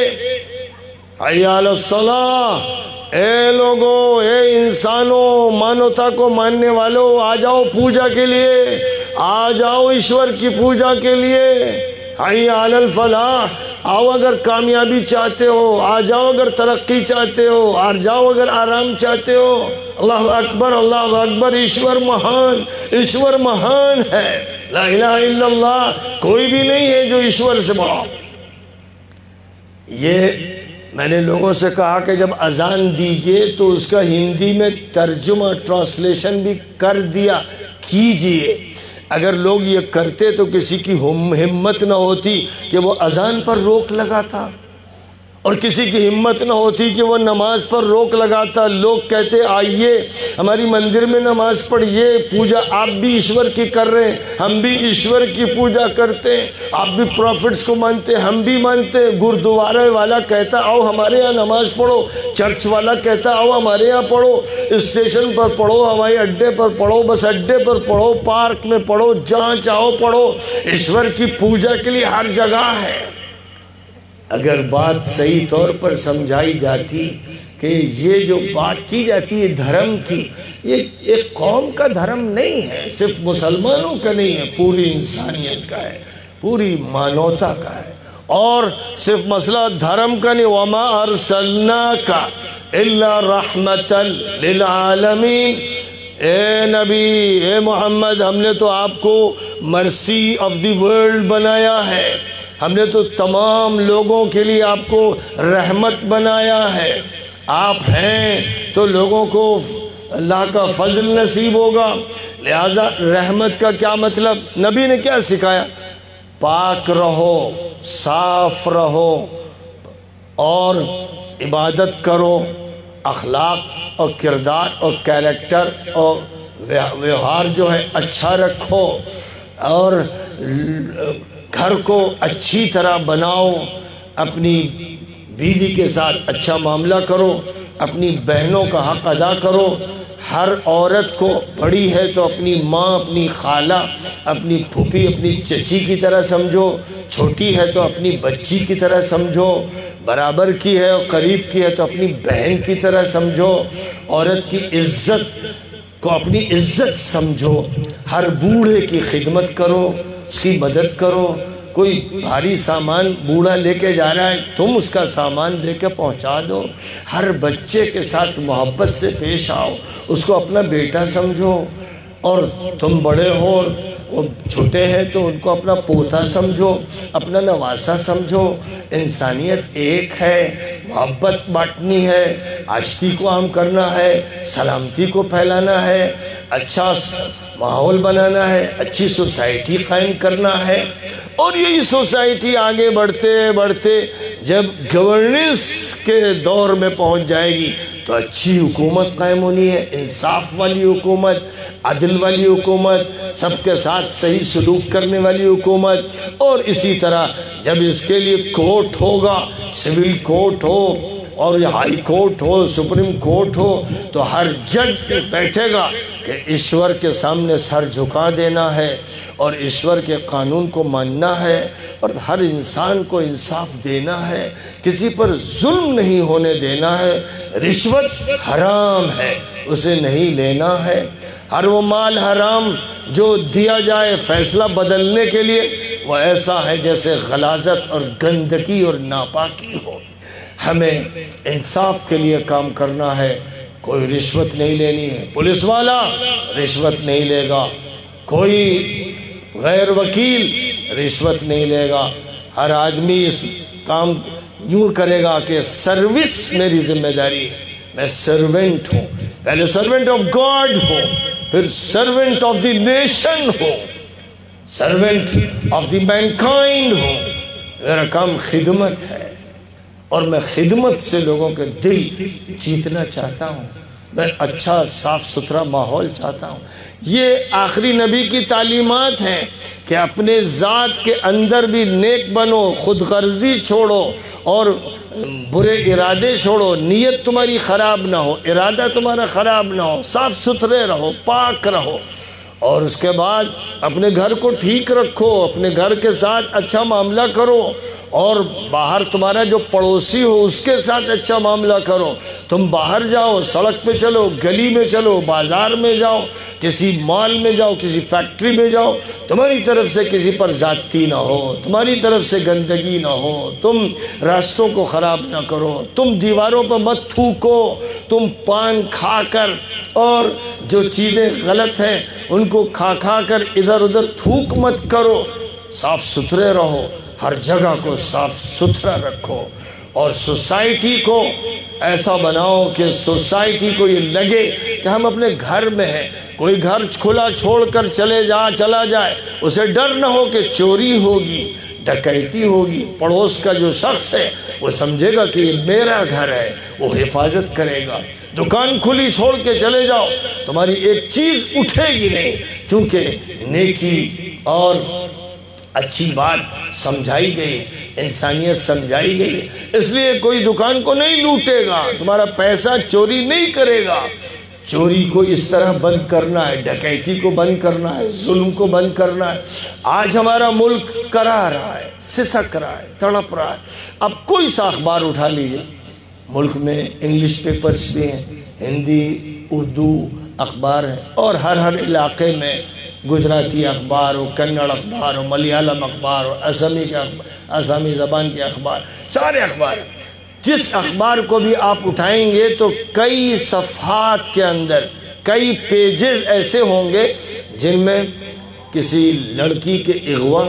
حی علی الصلاۃ، اے لوگو، اے انسانوں، مانوتا کو ماننے والوں، آ جاؤ پوجا کے لیے، آ جاؤ ایشور کی پوجا کے لیے۔ حی علی الفلاح، آؤ اگر کامیابی چاہتے ہو، آ جاؤ اگر ترقی چاہتے ہو، آ جاؤ اگر آرام چاہتے ہو۔ اللہ اکبر، اللہ اکبر، ایشور مہان، ایشور مہان ہے، لا الہ الا اللہ، کوئی بھی نہیں ہے جو ایشور سے بڑا۔ یہ میں نے لوگوں سے کہا کہ جب اذان دیجئے تو اس کا ہندی میں ترجمہ، ٹرانسلیشن بھی کر دیا کیجئے۔ اگر لوگ یہ کرتے تو کسی کی ہمت نہ ہوتی کہ وہ اذان پر روک لگاتا۔ اور کسی کی ہمت نہ ہوتی کہ وہ نماز پر روک لگاتا. لوگ کہتے آئیے ہماری مندر میں نماز پڑھیے, پوجا آپ بھی ایشور کی کر رہے ہیں, ہم بھی ایشور کی پوجا کرتے ہیں, آپ بھی پروفٹس کو مانتے ہیں, ہم بھی مانتے ہیں. گردوارے والا کہتا آؤ ہمارے یہاں نماز پڑھو, چرچ والا کہتا آؤ ہمارے یہاں پڑھو, اسٹیشن پر پڑھو, ہوائی اڈے پر پڑھو, بس اڈے پر پڑھو, پارک میں پڑھو, جہاں چاہو پڑھو. ایشور کی پوجا کے لیے ہر جگہ ہے. اگر بات صحیح طور پر سمجھائی جاتی کہ یہ جو بات کی جاتی ہے دھرم کی, یہ ایک قوم کا دھرم نہیں ہے, صرف مسلمانوں کا نہیں ہے, پوری انسانیت کا ہے, پوری مانوتا کا ہے. اور صرف مسئلہ دھرم کا نہیں, وَمَا أَرْسَلْنَاكَ إِلَّا رَحْمَةً لِلْعَالَمِينَ. اے نبی, اے محمد, ہم نے تو آپ کو مرسی آف دی ورلڈ بنایا ہے, ہم نے تو تمام لوگوں کے لیے آپ کو رحمت بنایا ہے. آپ ہیں تو لوگوں کو اللہ کا فضل نصیب ہوگا. لہذا رحمت کا کیا مطلب؟ نبی نے کیا سکھایا؟ پاک رہو, صاف رہو اور عبادت کرو, اخلاق اور کردار اور کیریکٹر اور ویوہار جو ہے اچھا رکھو, اور گھر کو اچھی طرح بناؤ, اپنی بیوی کے ساتھ اچھا معاملہ کرو, اپنی بہنوں کا حق ادا کرو. ہر عورت کو بڑی ہے تو اپنی ماں, اپنی خالہ, اپنی پھوپھی, اپنی چچی کی طرح سمجھو, چھوٹی ہے تو اپنی بچی کی طرح سمجھو, برابر کی ہے اور قریب کی ہے تو اپنی بہن کی طرح سمجھو. عورت کی عزت کو اپنی عزت سمجھو. ہر بوڑھے کی خدمت کرو, اس کی مدد کرو. کوئی بھاری سامان بوڑھا لے کے جا رہا ہے, تم اس کا سامان لے کے پہنچا دو. ہر بچے کے ساتھ محبت سے پیش آؤ, اس کو اپنا بیٹا سمجھو. اور تم بڑے ہو, وہ چھوٹے ہیں تو ان کو اپنا پوتا سمجھو, اپنا نواسا سمجھو. انسانیت ایک ہے, محبت بانٹنی ہے, آشتی کو عام کرنا ہے, سلامتی کو پھیلانا ہے, اچھا ماحول بنانا ہے, اچھی سوسائٹی قائم کرنا ہے. اور یہی سوسائٹی آگے بڑھتے بڑھتے جب گورننس کے دور میں پہنچ جائے گی تو اچھی حکومت قائم ہونی ہے, انصاف والی حکومت, عدل والی حکومت, سب کے ساتھ صحیح سلوک کرنے والی حکومت. اور اسی طرح جب اس کے لیے کورٹ ہوگا, سول کورٹ ہو اور ہائی کورٹ ہو, سپریم کورٹ ہو, تو ہر جج بیٹھے گا کہ ایشور کے سامنے سر جھکا دینا ہے اور ایشور کے قانون کو ماننا ہے اور ہر انسان کو انصاف دینا ہے, کسی پر ظلم نہیں ہونے دینا ہے. رشوت حرام ہے, اسے نہیں لینا ہے. ہر وہ مال حرام جو دیا جائے فیصلہ بدلنے کے لیے, وہ ایسا ہے جیسے غلاظت اور گندگی اور ناپاکی ہو. ہمیں انصاف کے لیے کام کرنا ہے, کوئی رشوت نہیں لینی ہے. پولیس والا رشوت نہیں لے گا, کوئی غیر وکیل رشوت نہیں لے گا. ہر آدمی اس کام یوں کرے گا کہ سروس میری ذمہ داری ہے, میں سرونٹ ہوں, پہلے سرونٹ آف گاڈ ہوں, پھر سرونٹ آف دی نیشن ہوں, سرونٹ آف دی مینکائنڈ ہوں. میرا کام خدمت ہے اور میں خدمت سے لوگوں کے دل جیتنا چاہتا ہوں. میں اچھا صاف ستھرا ماحول چاہتا ہوں. یہ آخری نبی کی تعلیمات ہیں کہ اپنے ذات کے اندر بھی نیک بنو, خود غرضی چھوڑو اور برے ارادے چھوڑو. نیت تمہاری خراب نہ ہو, ارادہ تمہارا خراب نہ ہو, صاف ستھرے رہو, پاک رہو. اور اس کے بعد اپنے گھر کو ٹھیک رکھو, اپنے گھر کے ساتھ اچھا معاملہ کرو, اور باہر تمہارا جو پڑوسی ہو اس کے ساتھ اچھا معاملہ کرو. تم باہر جاؤ, سڑک پہ چلو, گلی میں چلو, بازار میں جاؤ, کسی مال میں جاؤ, کسی فیکٹری میں جاؤ, تمہاری طرف سے کسی پر زیادتی نہ ہو, تمہاری طرف سے گندگی نہ ہو, تم راستوں کو خراب نہ کرو, تم دیواروں پر مت تھوکو, تم پان کھا کر اور جو چیزیں غلط ہیں ان کو کھا کھا کر ادھر ادھر تھوک مت کرو. صاف ستھرے رہو, ہر جگہ کو صاف ستھرا رکھو, اور سوسائٹی کو ایسا بناؤ کہ سوسائٹی کو یہ لگے کہ ہم اپنے گھر میں ہیں. کوئی گھر کھلا چھوڑ کر چلے جا چلا جائے, اسے ڈر نہ ہو کہ چوری ہوگی, ڈکیتی ہوگی، پڑوس کا جو شخص ہے وہ سمجھے گا کہ یہ میرا گھر ہے، وہ حفاظت کرے گا۔ دکان کھلی چھوڑ کے چلے جاؤ، تمہاری ایک چیز اٹھے گی نہیں، کیونکہ نیکی اور اچھی بات سمجھائی گئی، انسانیت سمجھائی گئی۔ اس لیے کوئی دکان کو نہیں لوٹے گا، تمہارا پیسہ چوری نہیں کرے گا۔ چوری کو اس طرح بند کرنا ہے، ڈکیتی کو بند کرنا ہے، ظلم کو بند کرنا ہے۔ آج ہمارا ملک کرا رہا ہے، سسک رہا ہے، تڑپ رہا ہے۔ اب کوئی سا اخبار اٹھا لیجئے، ملک میں انگلش پیپرز بھی ہیں، ہندی اردو اخبار ہیں، اور ہر ہر علاقے میں گجراتی اخبار ہو، کنڑ اخبار ہو، ملیالم اخبار ہو، آسامی کے اخبار، آسامی زبان کے اخبار، سارے اخبار ہیں۔ جس اخبار کو بھی آپ اٹھائیں گے تو کئی صفحات کے اندر کئی پیجز ایسے ہوں گے جن میں کسی لڑکی کے اغوا،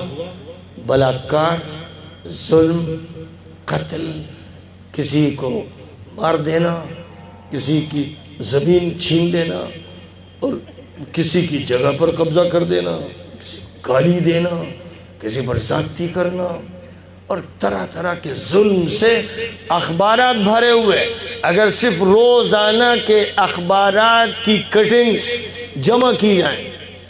بلاکار، ظلم، قتل، کسی کو مار دینا، کسی کی زمین چھین لینا اور کسی کی جگہ پر قبضہ کر دینا، کسی کو گالی دینا، کسی پر زیادتی کرنا، اور طرح طرح کے ظلم سے اخبارات بھرے ہوئے۔ اگر صرف روزانہ کے اخبارات کی کٹنگز جمع کی جائیں،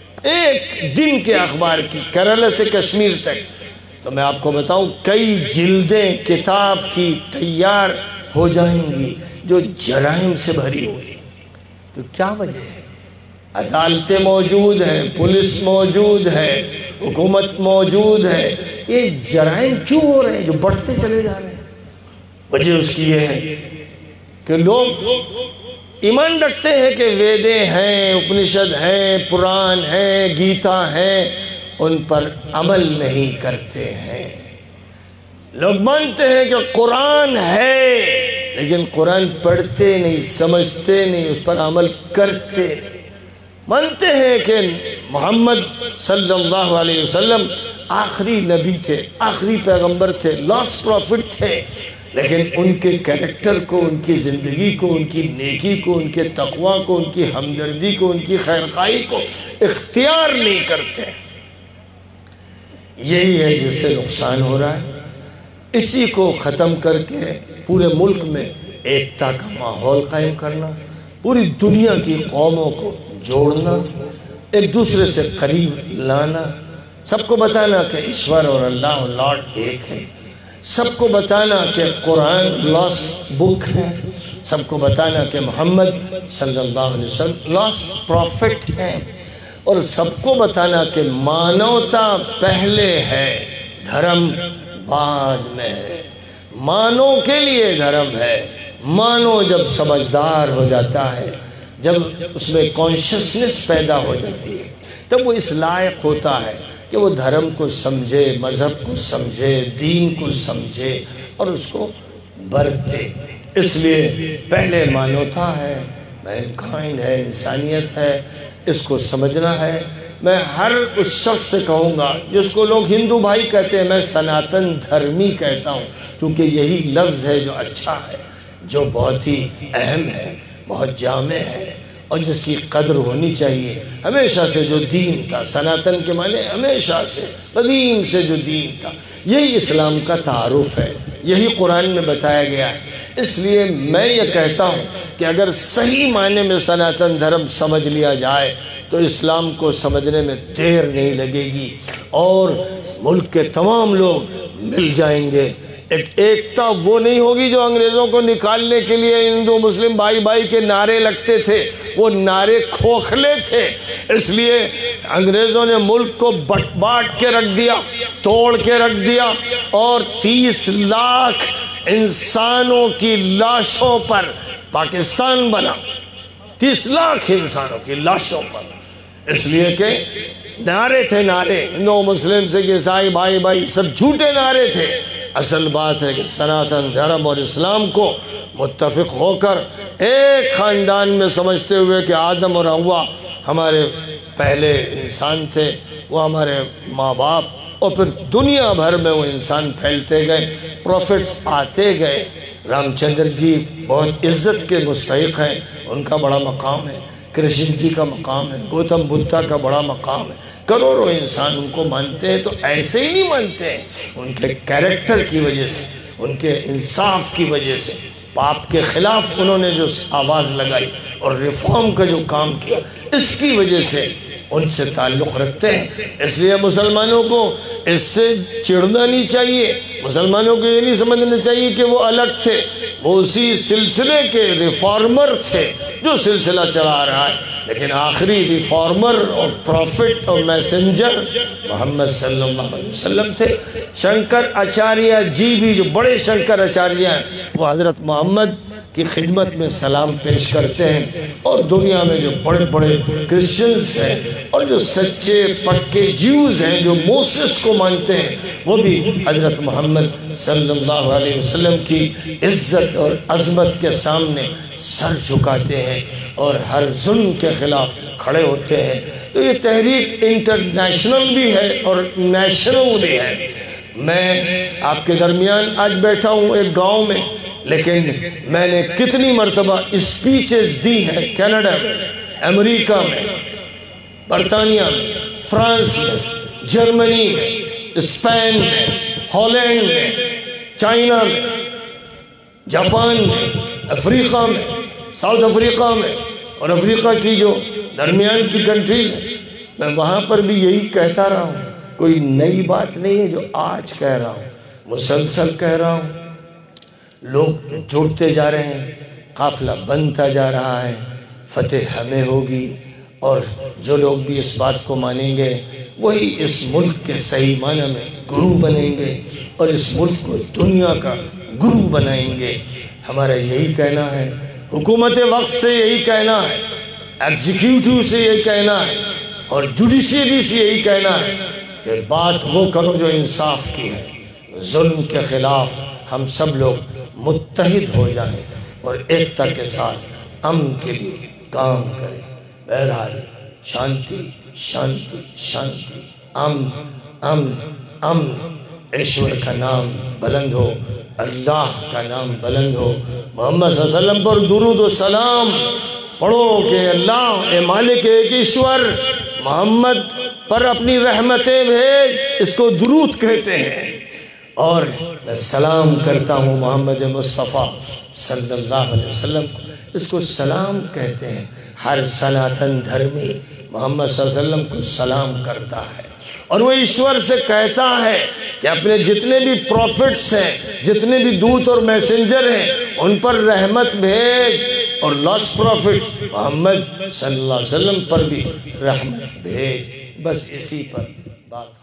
ایک دن کے اخبار کی، کیرالہ سے کشمیر تک، تو میں آپ کو بتاؤں کئی جلدیں کتاب کی تیار ہو جائیں گی جو جرائم سے بھری ہوئی۔ تو کیا وجہ ہے؟ عدالتیں موجود ہیں، پولیس موجود ہے، حکومت موجود ہے، یہ جرائم کیوں ہو رہے ہیں جو بڑھتے چلے جا رہے ہیں؟ وجہ اس کی یہ ہے کہ لوگ ایمان رکھتے ہیں کہ ویدے ہیں، اپنشد ہیں، پران ہیں، گیتا ہیں، ان پر عمل نہیں کرتے ہیں۔ لوگ مانتے ہیں کہ قرآن ہے، لیکن قرآن پڑھتے نہیں، سمجھتے نہیں، اس پر عمل کرتے نہیں۔ مانتے ہیں کہ محمد صلی اللہ علیہ وسلم آخری نبی تھے، آخری پیغمبر تھے، لاسٹ پروفٹ تھے، لیکن ان کے کریکٹر کو، ان کی زندگی کو، ان کی نیکی کو، ان کے تقوی کو، ان کی ہمدردی کو، ان کی خیرخواہی کو اختیار نہیں کرتے۔ یہی ہے جس سے نقصان ہو رہا ہے۔ اسی کو ختم کر کے پورے ملک میں ایکتا کا ماحول قائم کرنا، پوری دنیا کی قوموں کو جوڑنا، ایک دوسرے سے قریب لانا، سب کو بتانا کہ ایشور اور اللہ اور لارڈ ایک ہے، سب کو بتانا کہ قرآن لاسٹ بک ہے، سب کو بتانا کہ محمد صلی اللہ علیہ وسلم لاسٹ پروفٹ ہے، اور سب کو بتانا کہ مانوتا پہلے ہے، دھرم بعد میں ہے۔ مانو کے لیے دھرم ہے، مانو جب سمجھدار ہو جاتا ہے، جب اس میں کانشسنس پیدا ہو جاتی ہے، تب وہ اس لائق ہوتا ہے کہ وہ دھرم کو سمجھے، مذہب کو سمجھے، دین کو سمجھے اور اس کو برتے۔ اس لیے پہلے مانوتا ہے، مینکائنڈ ہے، انسانیت ہے، اس کو سمجھنا ہے۔ میں ہر اس شخص سے کہوں گا جس کو لوگ ہندو بھائی کہتے ہیں، میں سناتن دھرمی کہتا ہوں، کیونکہ یہی لفظ ہے جو اچھا ہے، جو بہت ہی اہم ہے، بہت جامع ہے، اور جس کی قدر ہونی چاہیے۔ ہمیشہ سے جو دین تھا، سناتن کے معنی ہمیشہ سے، قدیم سے جو دین تھا، یہی اسلام کا تعارف ہے، یہی قرآن میں بتایا گیا ہے۔ اس لیے میں یہ کہتا ہوں کہ اگر صحیح معنی میں سناتن دھرم سمجھ لیا جائے تو اسلام کو سمجھنے میں دیر نہیں لگے گی، اور ملک کے تمام لوگ مل جائیں گے۔ ایک ایکتا وہ نہیں ہوگی جو انگریزوں کو نکالنے کے لیے ہندو مسلم بھائی بھائی کے نعرے لگتے تھے، وہ نعرے کھوکھلے تھے، اس لیے انگریزوں نے ملک کو بٹ باٹ کے رکھ دیا، توڑ کے رکھ دیا، اور تیس لاکھ انسانوں کی لاشوں پر پاکستان بنا، تیس لاکھ انسانوں کی لاشوں پر، اس لیے کہ نعرے تھے، نعرے ہندو مسلم سکھ عیسائی بھائی بھائی سب جھوٹے نعرے تھے۔ اصل بات ہے کہ سناتن دھرم اور اسلام کو متفق ہو کر ایک خاندان میں سمجھتے ہوئے کہ آدم اور حوا ہمارے پہلے انسان تھے، وہ ہمارے ماں باپ، اور پھر دنیا بھر میں وہ انسان پھیلتے گئے، پروفٹس آتے گئے۔ رام چندر جی بہت عزت کے مستحق ہیں، ان کا بڑا مقام ہے، کرشن جی کا مقام ہے، گوتم بدھا کا بڑا مقام ہے، کروڑوں انسان ان کو مانتے ہیں تو ایسے ہی نہیں مانتے ہیں، ان کے کیریکٹر کی وجہ سے، ان کے انصاف کی وجہ سے، پاپ کے خلاف انہوں نے جو آواز لگائی اور ریفارم کا جو کام کیا، اس کی وجہ سے ان سے تعلق رکھتے ہیں۔ اس لیے مسلمانوں کو اس سے چڑھنا نہیں چاہیے، مسلمانوں کو یہ نہیں سمجھنا چاہیے کہ وہ الگ تھے، وہ اسی سلسلے کے ریفارمر تھے جو سلسلہ چلا رہا ہے، لیکن آخری ریفارمر اور پروفٹ اور میسنجر محمد صلی اللہ علیہ وسلم تھے۔ شنکر آچاریہ جی بھی، جو بڑے شنکر آچاریہ ہیں، وہ حضرت محمد کی خدمت میں سلام پیش کرتے ہیں، اور دنیا میں جو بڑے بڑے کرسچنز ہیں اور جو سچے پکے جیوز ہیں جو موسیس کو مانتے ہیں، وہ بھی حضرت محمد صلی اللہ علیہ وسلم کی عزت اور عظمت کے سامنے سر جھکاتے ہیں اور ہر ظلم کے خلاف کھڑے ہوتے ہیں۔ تو یہ تحریک انٹرنیشنل بھی ہے اور نیشنل بھی ہے۔ میں آپ کے درمیان آج بیٹھا ہوں ایک گاؤں میں، لیکن میں نے کتنی مرتبہ اسپیچز دی ہیں کینیڈا میں، امریکہ میں، برطانیہ میں، فرانس میں، جرمنی میں، اسپین میں، ہالینڈ میں، چائنا میں، جاپان میں، افریقہ میں، ساؤتھ افریقہ میں، اور افریقہ کی جو درمیان کی کنٹریز ہیں، میں وہاں پر بھی یہی کہتا رہا ہوں۔ کوئی نئی بات نہیں ہے جو آج کہہ رہا ہوں، مسلسل کہہ رہا ہوں۔ لوگ جڑتے جا رہے ہیں، قافلہ بنتا جا رہا ہے، فتح ہمیں ہوگی، اور جو لوگ بھی اس بات کو مانیں گے وہی اس ملک کے صحیح معنی میں گرو بنیں گے اور اس ملک کو دنیا کا گرو بنائیں گے۔ ہمارا یہی کہنا ہے، حکومت وقت سے یہی کہنا ہے، ایگزیکیوٹیو سے یہی کہنا ہے، اور جوڈیشری سے یہی کہنا ہے کہ بات وہ کرو جو انصاف کی ہے، ظلم کے خلاف ہم سب لوگ متحد ہو جائیں اور ایکتا کے ساتھ امن کے لیے کام کریں۔ بہرحال شانتی شانتی شانتی، امن امن امن، ایشور کا نام بلند ہو، اللہ کا نام بلند ہو، محمد صلی اللہ علیہ وسلم پر درود و سلام پڑھو کہ اللہ اے مالک ایک ایشور محمد پر اپنی رحمتیں بھیج، اس کو درود کہتے ہیں۔ اور میں سلام کرتا ہوں محمد مصطفیٰ صلی اللہ علیہ وسلم کو، اس کو سلام کہتے ہیں۔ ہر سناتن دھرمی محمد صلی اللہ علیہ وسلم کو سلام کرتا ہے، اور وہ ایشور سے کہتا ہے کہ اپنے جتنے بھی پروفٹس ہیں، جتنے بھی دوت اور میسنجر ہیں، ان پر رحمت بھیج، اور لاسٹ پروفٹ محمد صلی اللہ علیہ وسلم پر بھی رحمت بھیج۔ بس اسی پر بات